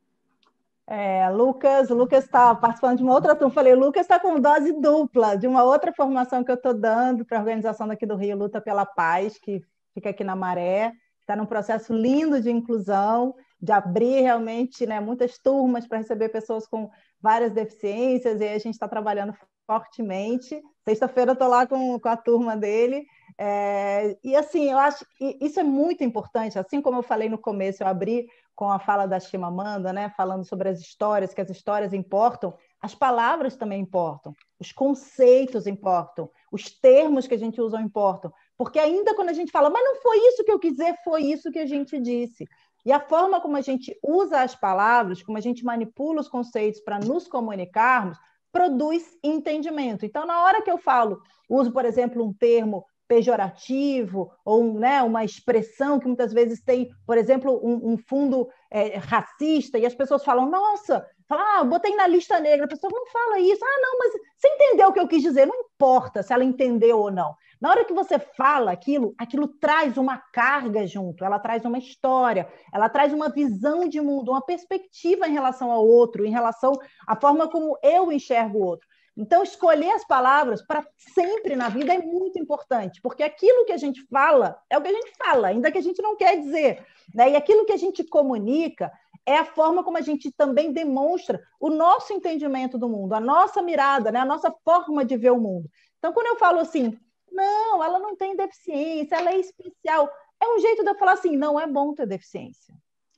Lucas está participando de uma outra turma. Falei, Lucas está com dose dupla de uma outra formação que eu estou dando para a organização daqui do Rio, Luta pela Paz, que fica aqui na Maré. Está num processo lindo de inclusão, de abrir realmente, né, muitas turmas para receber pessoas com várias deficiências, e aí a gente está trabalhando fortemente. Sexta-feira eu estou lá com a turma dele. E assim, eu acho que isso é muito importante. Assim como eu falei no começo, eu abri com a fala da Chimamanda, né, falando sobre as histórias, que as histórias importam, as palavras também importam, os conceitos importam, os termos que a gente usa importam, porque ainda quando a gente fala, mas não foi isso que eu quis dizer, foi isso que a gente disse. E a forma como a gente usa as palavras, como a gente manipula os conceitos para nos comunicarmos, produz entendimento. Então, na hora que eu uso, por exemplo, um termo pejorativo, ou né, uma expressão que muitas vezes tem, por exemplo, um fundo racista, e as pessoas falam, nossa, botei na lista negra, a pessoa não fala isso, não, mas você entendeu o que eu quis dizer, não importa se ela entendeu ou não. Na hora que você fala aquilo traz uma carga junto, ela traz uma história, ela traz uma visão de mundo, uma perspectiva em relação ao outro, em relação à forma como eu enxergo o outro. Então, escolher as palavras para sempre na vida é muito importante, porque aquilo que a gente fala é o que a gente fala, ainda que a gente não quer dizer, né? E aquilo que a gente comunica é a forma como a gente também demonstra o nosso entendimento do mundo, a nossa mirada, né? A nossa forma de ver o mundo. Então, quando eu falo assim, não, ela não tem deficiência, ela é especial, é um jeito de eu falar assim, não é bom ter deficiência.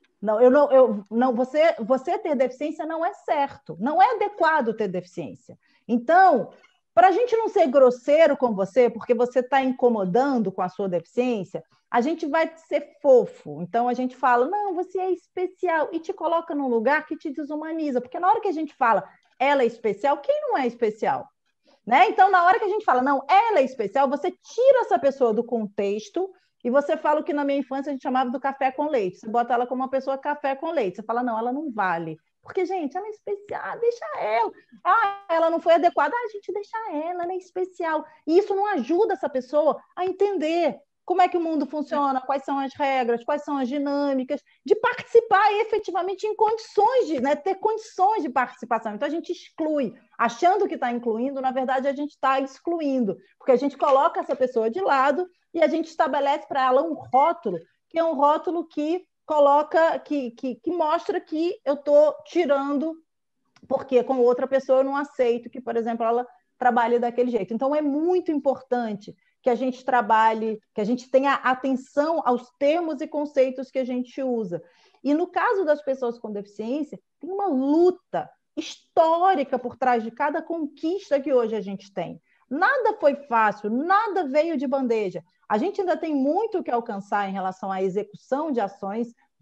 Você ter deficiência não é certo, não é adequado ter deficiência. Então, para a gente não ser grosseiro com você, porque você está incomodando com a sua deficiência, a gente vai ser fofo. Então, a gente fala, não, você é especial, e te coloca num lugar que te desumaniza, porque na hora que a gente fala, ela é especial, quem não é especial? Né? Então, na hora que a gente fala, não, ela é especial, você tira essa pessoa do contexto e você fala o que na minha infância a gente chamava do café com leite. Você bota ela como uma pessoa café com leite. Você fala, não, ela não vale. Porque, gente, ela é especial, deixa ela. Ela não foi adequada, a gente deixa ela é especial. E isso não ajuda essa pessoa a entender como é que o mundo funciona, quais são as regras, quais são as dinâmicas, de participar efetivamente em condições de, né, ter condições de participação. Então, a gente exclui, achando que está incluindo, na verdade, a gente está excluindo, porque a gente coloca essa pessoa de lado e a gente estabelece para ela um rótulo, que é um rótulo que coloca, que mostra que eu estou tirando, porque com outra pessoa eu não aceito que, por exemplo, ela trabalhe daquele jeito. Então, é muito importante que a gente trabalhe, que a gente tenha atenção aos termos e conceitos que a gente usa. E no caso das pessoas com deficiência, tem uma luta histórica por trás de cada conquista que hoje a gente tem. Nada foi fácil, nada veio de bandeja. A gente ainda tem muito o que alcançar em relação à execução de ações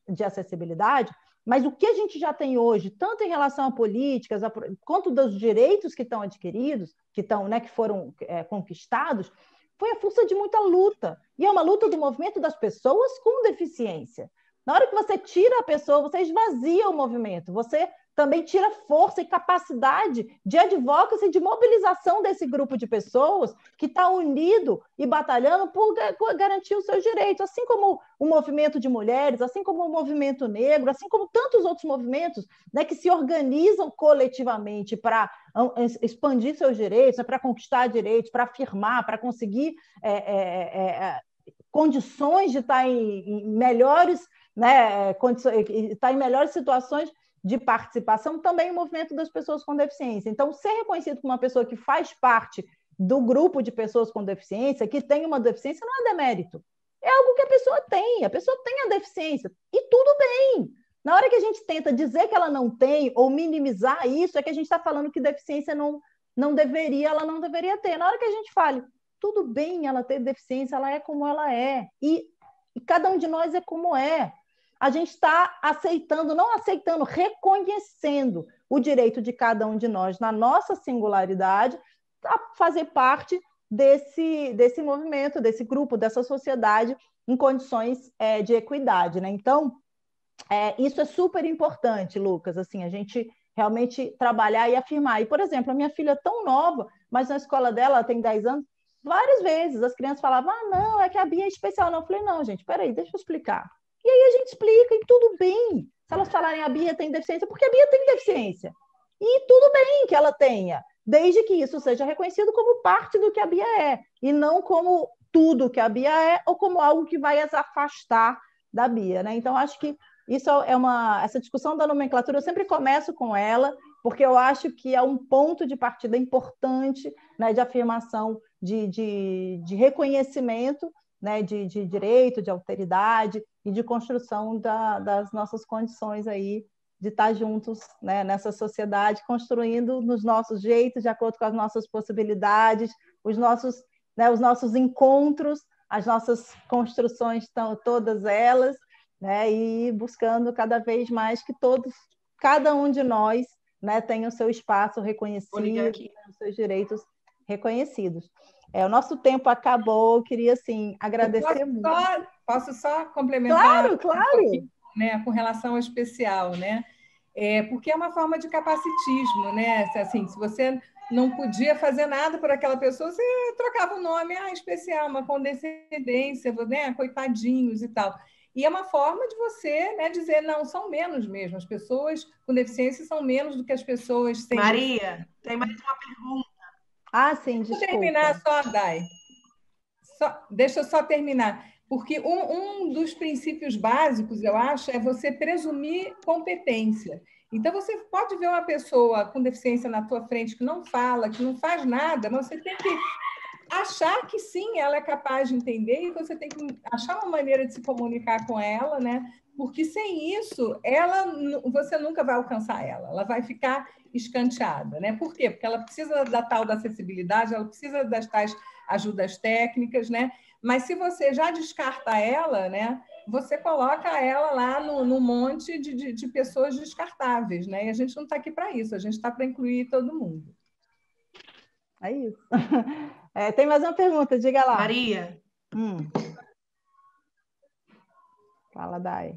de acessibilidade, mas o que a gente já tem hoje, tanto em relação a políticas, quanto dos direitos que estão adquiridos, que foram conquistados, foi a força de muita luta. E é uma luta do movimento das pessoas com deficiência. Na hora que você tira a pessoa, você esvazia o movimento, você também tira força e capacidade de advocacy, de mobilização desse grupo de pessoas que está unido e batalhando por garantir os seus direitos, assim como o movimento de mulheres, assim como o movimento negro, assim como tantos outros movimentos, né, que se organizam coletivamente para expandir seus direitos, para conquistar direitos, para afirmar, para conseguir condições de estar em melhores, né, estar em melhores situações de participação, também o movimento das pessoas com deficiência. Então, ser reconhecido como uma pessoa que faz parte do grupo de pessoas com deficiência, que tem uma deficiência, não é demérito. É algo que a pessoa tem a deficiência, e tudo bem. Na hora que a gente tenta dizer que ela não tem, ou minimizar isso, é que a gente está falando que deficiência ela não deveria ter. Na hora que a gente fale, tudo bem ela ter deficiência, ela é como ela é, e cada um de nós é como é. A gente está reconhecendo o direito de cada um de nós, na nossa singularidade, a fazer parte desse movimento, desse grupo, dessa sociedade em condições de equidade, né? Então, isso é super importante, Lucas, assim, a gente realmente trabalhar e afirmar. E, por exemplo, a minha filha é tão nova, mas na escola dela, ela tem 10 anos, várias vezes as crianças falavam, não, é que a Bia é especial. Não, eu falei, não, gente, peraí, deixa eu explicar. E aí a gente explica, e tudo bem. Se elas falarem a Bia tem deficiência, porque a Bia tem deficiência. E tudo bem que ela tenha, desde que isso seja reconhecido como parte do que a Bia é, e não como tudo que a Bia é, ou como algo que vai as afastar da Bia, né? Então, acho que isso essa discussão da nomenclatura, eu sempre começo com ela, porque eu acho que é um ponto de partida importante, né, de afirmação, de reconhecimento, né, de direito, de alteridade e de construção das nossas condições aí de estar juntos, né, nessa sociedade, construindo nos nossos jeitos, de acordo com as nossas possibilidades, os nossos encontros, as nossas construções, todas elas, né, e buscando cada vez mais que cada um de nós, né, tenha o seu espaço reconhecido, os seus direitos reconhecidos. O nosso tempo acabou, eu queria, assim, agradecer muito. Posso só complementar? Claro. Né, com relação ao especial, né? Porque é uma forma de capacitismo, né? Assim, se você não podia fazer nada por aquela pessoa, você trocava o nome, especial, uma condescendência, né? Coitadinhos e tal. E é uma forma de você, né, dizer, não, são menos mesmo. As pessoas com deficiência são menos do que as pessoas sem Maria, tem mais uma pergunta. Sim, desculpa. Deixa eu terminar só, Dai. Deixa eu só terminar. Porque um dos princípios básicos, eu acho, é você presumir competência. Então, você pode ver uma pessoa com deficiência na tua frente que não fala, que não faz nada, mas você tem que achar que sim, ela é capaz de entender, e você tem que achar uma maneira de se comunicar com ela, né? Porque sem isso, você nunca vai alcançar ela vai ficar escanteada, né? Por quê? Porque ela precisa da tal da acessibilidade, ela precisa das tais ajudas técnicas, né? Mas se você já descarta ela, né, você coloca ela lá no monte de pessoas descartáveis, né? E a gente não está aqui para isso, a gente está para incluir todo mundo. É isso. Tem mais uma pergunta, diga lá. Maria. Fala, Dai.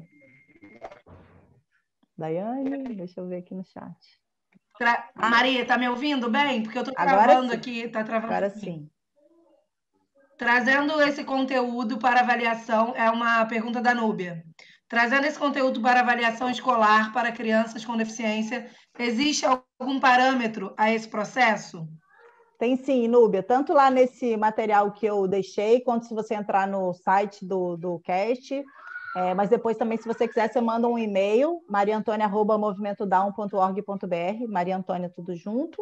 Daiane, deixa eu ver aqui no chat. Maria, tá me ouvindo bem? Porque eu estou travando aqui, está travando. Agora sim. Trazendo esse conteúdo para avaliação, é uma pergunta da Núbia. Trazendo esse conteúdo para avaliação escolar para crianças com deficiência, existe algum parâmetro a esse processo? Tem sim, Núbia. Tanto lá nesse material que eu deixei, quanto se você entrar no site do CAST. Mas depois também, se você quiser, você manda um e-mail, mariantonia@movimentodown.org.br, Maria Antônia tudo junto,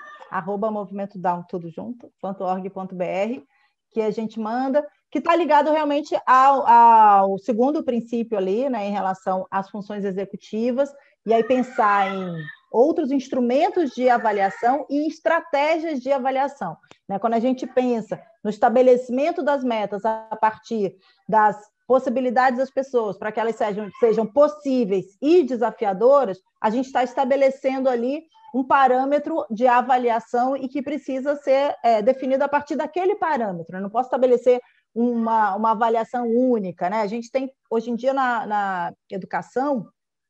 @movimentodown.org.br, que a gente manda, que está ligado realmente ao segundo princípio ali, né, em relação às funções executivas, e aí pensar em outros instrumentos de avaliação e estratégias de avaliação, né? Quando a gente pensa no estabelecimento das metas a partir das possibilidades das pessoas, para que elas sejam possíveis e desafiadoras, a gente está estabelecendo ali um parâmetro de avaliação e que precisa ser definido a partir daquele parâmetro. Eu não posso estabelecer uma avaliação única, né? A gente tem, hoje em dia, na educação,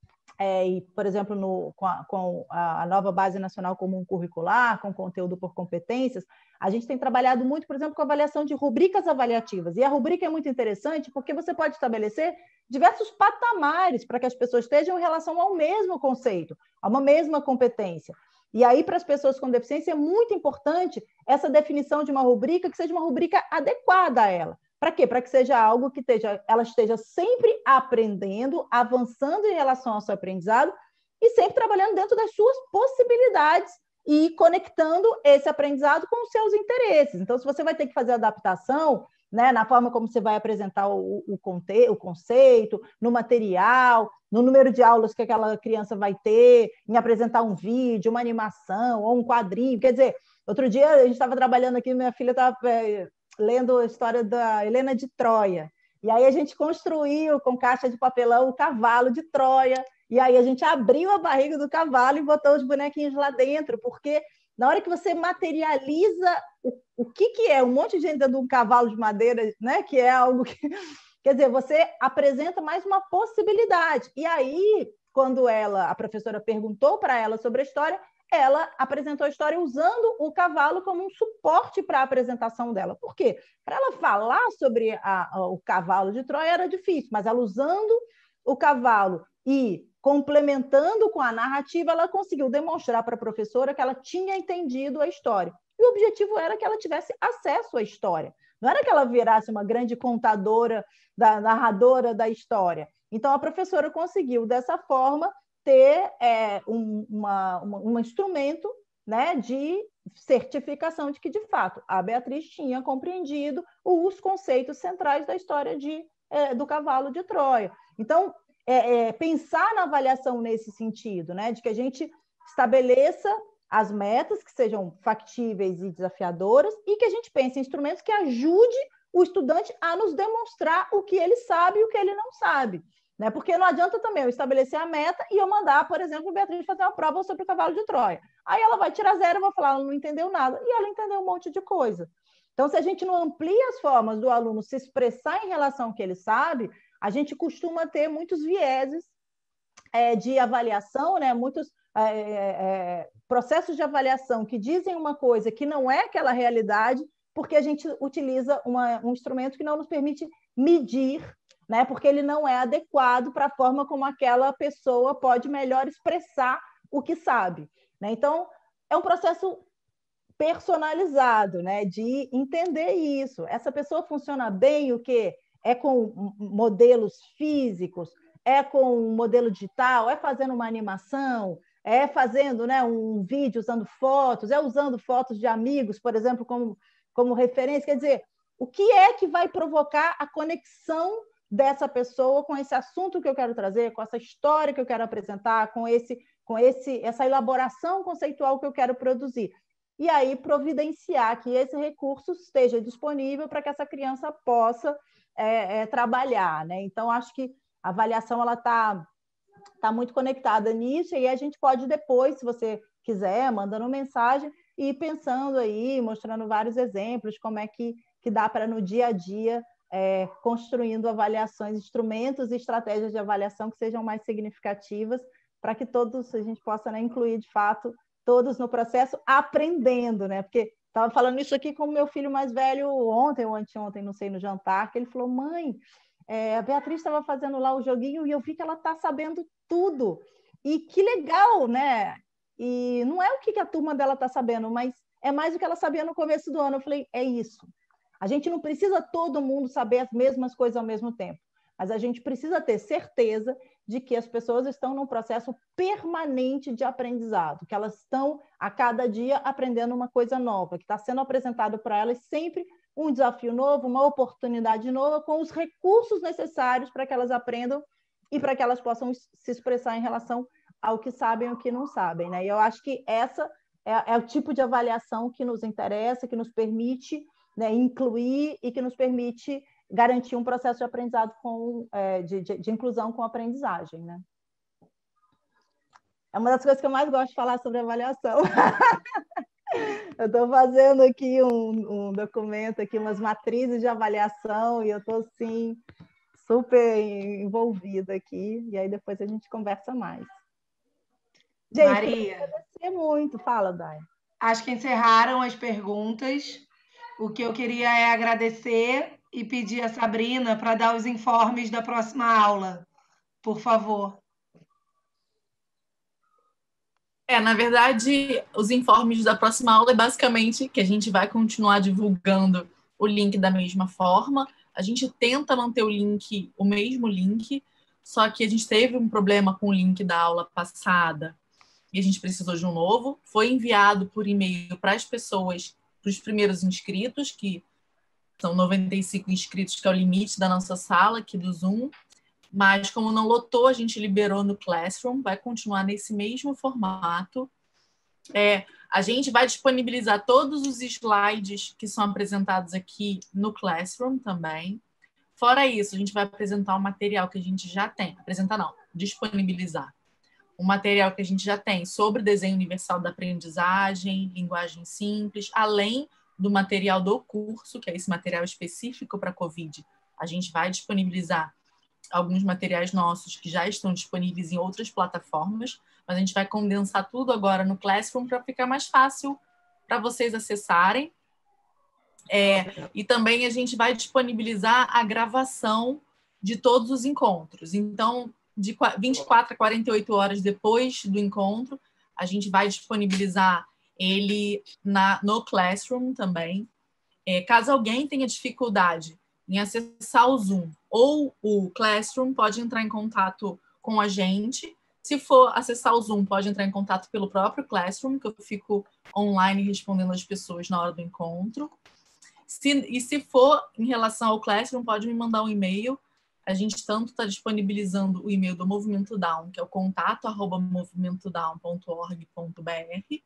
e, por exemplo, com a nova Base Nacional Comum Curricular, com conteúdo por competências, a gente tem trabalhado muito, por exemplo, com a avaliação de rubricas avaliativas. E a rubrica é muito interessante porque você pode estabelecer diversos patamares para que as pessoas estejam em relação ao mesmo conceito, a uma mesma competência. E aí, para as pessoas com deficiência, é muito importante essa definição de uma rubrica que seja uma rubrica adequada a ela. Para quê? Para que seja algo que ela esteja sempre aprendendo, avançando em relação ao seu aprendizado e sempre trabalhando dentro das suas possibilidades e conectando esse aprendizado com os seus interesses. Então, se você vai ter que fazer adaptação, né, na forma como você vai apresentar o conceito, no material, no número de aulas que aquela criança vai ter, em apresentar um vídeo, uma animação ou um quadrinho. Quer dizer, outro dia a gente estava trabalhando aqui, minha filha estava lendo a história da Helena de Troia. E aí a gente construiu com caixa de papelão o cavalo de Troia. E aí a gente abriu a barriga do cavalo e botou os bonequinhos lá dentro, porque na hora que você materializa o que é um monte de gente dentro de um cavalo de madeira, né, que é algo que... Quer dizer, você apresenta mais uma possibilidade. E aí, quando a professora perguntou para ela sobre a história, ela apresentou a história usando o cavalo como um suporte para a apresentação dela. Por quê? Para ela falar sobre o cavalo de Troia era difícil, mas ela usando o cavalo e complementando com a narrativa, ela conseguiu demonstrar para a professora que ela tinha entendido a história. E o objetivo era que ela tivesse acesso à história. Não era que ela virasse uma grande contadora, narradora da história. Então, a professora conseguiu, dessa forma, ter um instrumento, né, de certificação de que, de fato, a Beatriz tinha compreendido os conceitos centrais da história do cavalo de Troia. Então, pensar na avaliação nesse sentido, né, de que a gente estabeleça as metas que sejam factíveis e desafiadoras e que a gente pense em instrumentos que ajude o estudante a nos demonstrar o que ele sabe e o que ele não sabe. Né? Porque não adianta também eu estabelecer a meta e eu mandar, por exemplo, a Beatriz fazer uma prova sobre o cavalo de Troia. Aí ela vai tirar 0, eu vou falar, ela não entendeu nada. E ela entendeu um monte de coisa. Então, se a gente não amplia as formas do aluno se expressar em relação ao que ele sabe, a gente costuma ter muitos vieses de avaliação, né? Muitos processos de avaliação que dizem uma coisa que não é aquela realidade, porque a gente utiliza um instrumento que não nos permite medir, né? Porque ele não é adequado para a forma como aquela pessoa pode melhor expressar o que sabe. Né? Então, é um processo personalizado, né? De entender isso. Essa pessoa funciona bem o quê? É com modelos físicos, é com um modelo digital, é fazendo uma animação, é fazendo, né, um vídeo usando fotos, é usando fotos de amigos, por exemplo, como referência. Quer dizer, o que é que vai provocar a conexão dessa pessoa com esse assunto que eu quero trazer, com essa história que eu quero apresentar, com essa elaboração conceitual que eu quero produzir. E aí providenciar que esse recurso esteja disponível para que essa criança possa trabalhar. Né? Então, acho que a avaliação está muito conectada nisso, e a gente pode depois, se você quiser, mandando mensagem, ir pensando aí, mostrando vários exemplos, como é que dá para, no dia a dia, construindo avaliações, instrumentos e estratégias de avaliação que sejam mais significativas, para que todos a gente possa, né, incluir, de fato, todos no processo, aprendendo, né? Porque estava falando isso aqui com o meu filho mais velho ontem ou anteontem, não sei, no jantar, que ele falou, mãe, a Beatriz estava fazendo lá o joguinho e eu vi que ela está sabendo tudo. E que legal, né? E não é o que a turma dela está sabendo, mas é mais o que ela sabia no começo do ano. Eu falei, é isso. A gente não precisa todo mundo saber as mesmas coisas ao mesmo tempo, mas a gente precisa ter certeza de que as pessoas estão num processo permanente de aprendizado, que elas estão a cada dia aprendendo uma coisa nova, que está sendo apresentado para elas sempre um desafio novo, uma oportunidade nova, com os recursos necessários para que elas aprendam e para que elas possam se expressar em relação ao que sabem e ao que não sabem. Né? E eu acho que essa é o tipo de avaliação que nos interessa, que nos permite, né, incluir e que nos permite garantir um processo de aprendizado de inclusão com aprendizagem, né? É uma das coisas que eu mais gosto de falar sobre avaliação. Eu estou fazendo aqui um documento, aqui, umas matrizes de avaliação, e eu estou, assim, super envolvida aqui, e aí depois a gente conversa mais. Gente, Maria, agradecer muito. Fala, Dai. Acho que encerraram as perguntas. O que eu queria é agradecer e pedir a Sabrina para dar os informes da próxima aula, por favor. Na verdade, os informes da próxima aula é basicamente que a gente vai continuar divulgando o link da mesma forma. A gente tenta manter o mesmo link, só que a gente teve um problema com o link da aula passada e a gente precisou de um novo. Foi enviado por e-mail para as pessoas, para os primeiros inscritos, que são 95 inscritos, que é o limite da nossa sala aqui do Zoom. Mas como não lotou, a gente liberou no Classroom, vai continuar nesse mesmo formato. A gente vai disponibilizar todos os slides que são apresentados aqui no Classroom também. Fora isso, a gente vai apresentar o material que a gente já tem. Apresentar não, disponibilizar. O material que a gente já tem sobre desenho universal da aprendizagem, linguagem simples, além do material do curso, que é esse material específico para a COVID. A gente vai disponibilizar alguns materiais nossos que já estão disponíveis em outras plataformas, mas a gente vai condensar tudo agora no Classroom para ficar mais fácil para vocês acessarem. E também a gente vai disponibilizar a gravação de todos os encontros. Então, de 24 a 48 horas depois do encontro, a gente vai disponibilizar ele no Classroom também. Caso alguém tenha dificuldade em acessar o Zoom ou o Classroom, pode entrar em contato com a gente. Se for acessar o Zoom, pode entrar em contato pelo próprio Classroom, que eu fico online respondendo as pessoas na hora do encontro. Se for em relação ao Classroom, pode me mandar um e-mail. A gente tanto está disponibilizando o e-mail do Movimento Down, que é o contato@movimentodown.org.br,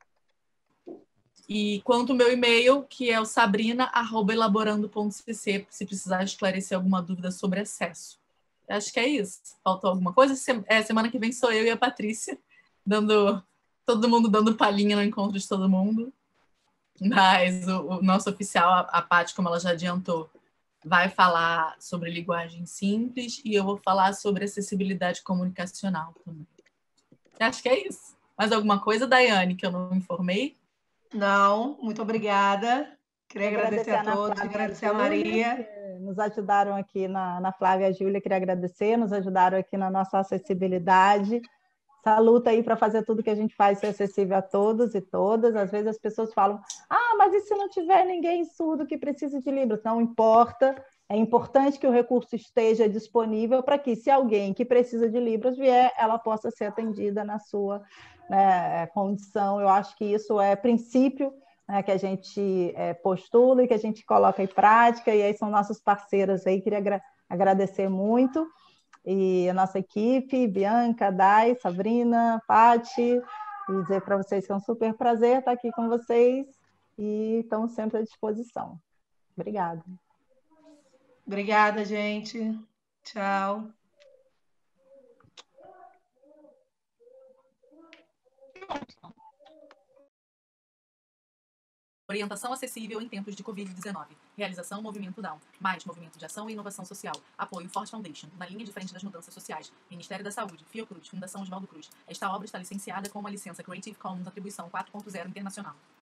e quanto o meu e-mail, que é o sabrina@elaborando.cc, se precisar esclarecer alguma dúvida sobre acesso. Acho que é isso. Faltou alguma coisa? Semana que vem sou eu e a Patrícia, todo mundo dando palhinha no encontro de todo mundo. Mas o nosso oficial, a Paty, como ela já adiantou, vai falar sobre linguagem simples e eu vou falar sobre acessibilidade comunicacional também. Acho que é isso. Mais alguma coisa, Daiane, que eu não informei? Não, muito obrigada. Queria agradecer a todos, agradecer a Maria. Nos ajudaram aqui na Flávia e a Júlia, queria agradecer, nos ajudaram aqui na nossa acessibilidade. Essa luta aí para fazer tudo que a gente faz ser acessível a todos e todas. Às vezes as pessoas falam, mas e se não tiver ninguém surdo que precise de Libras? Não importa, é importante que o recurso esteja disponível para que, se alguém que precisa de Libras vier, ela possa ser atendida na sua condição. Eu acho que isso é princípio, né, que a gente postula e que a gente coloca em prática, e aí são nossas parceiras aí, queria agradecer muito. E a nossa equipe, Bianca, Dai, Sabrina, Paty, e dizer para vocês que é um super prazer estar aqui com vocês e estamos sempre à disposição. Obrigada. Obrigada, gente. Tchau. Orientação acessível em tempos de Covid-19. Realização Movimento Down. Mais Movimento de Ação e Inovação Social. Apoio Ford Foundation. Na linha de frente das mudanças sociais. Ministério da Saúde. Fiocruz. Fundação Oswaldo Cruz. Esta obra está licenciada com uma licença Creative Commons Atribuição 4.0 Internacional.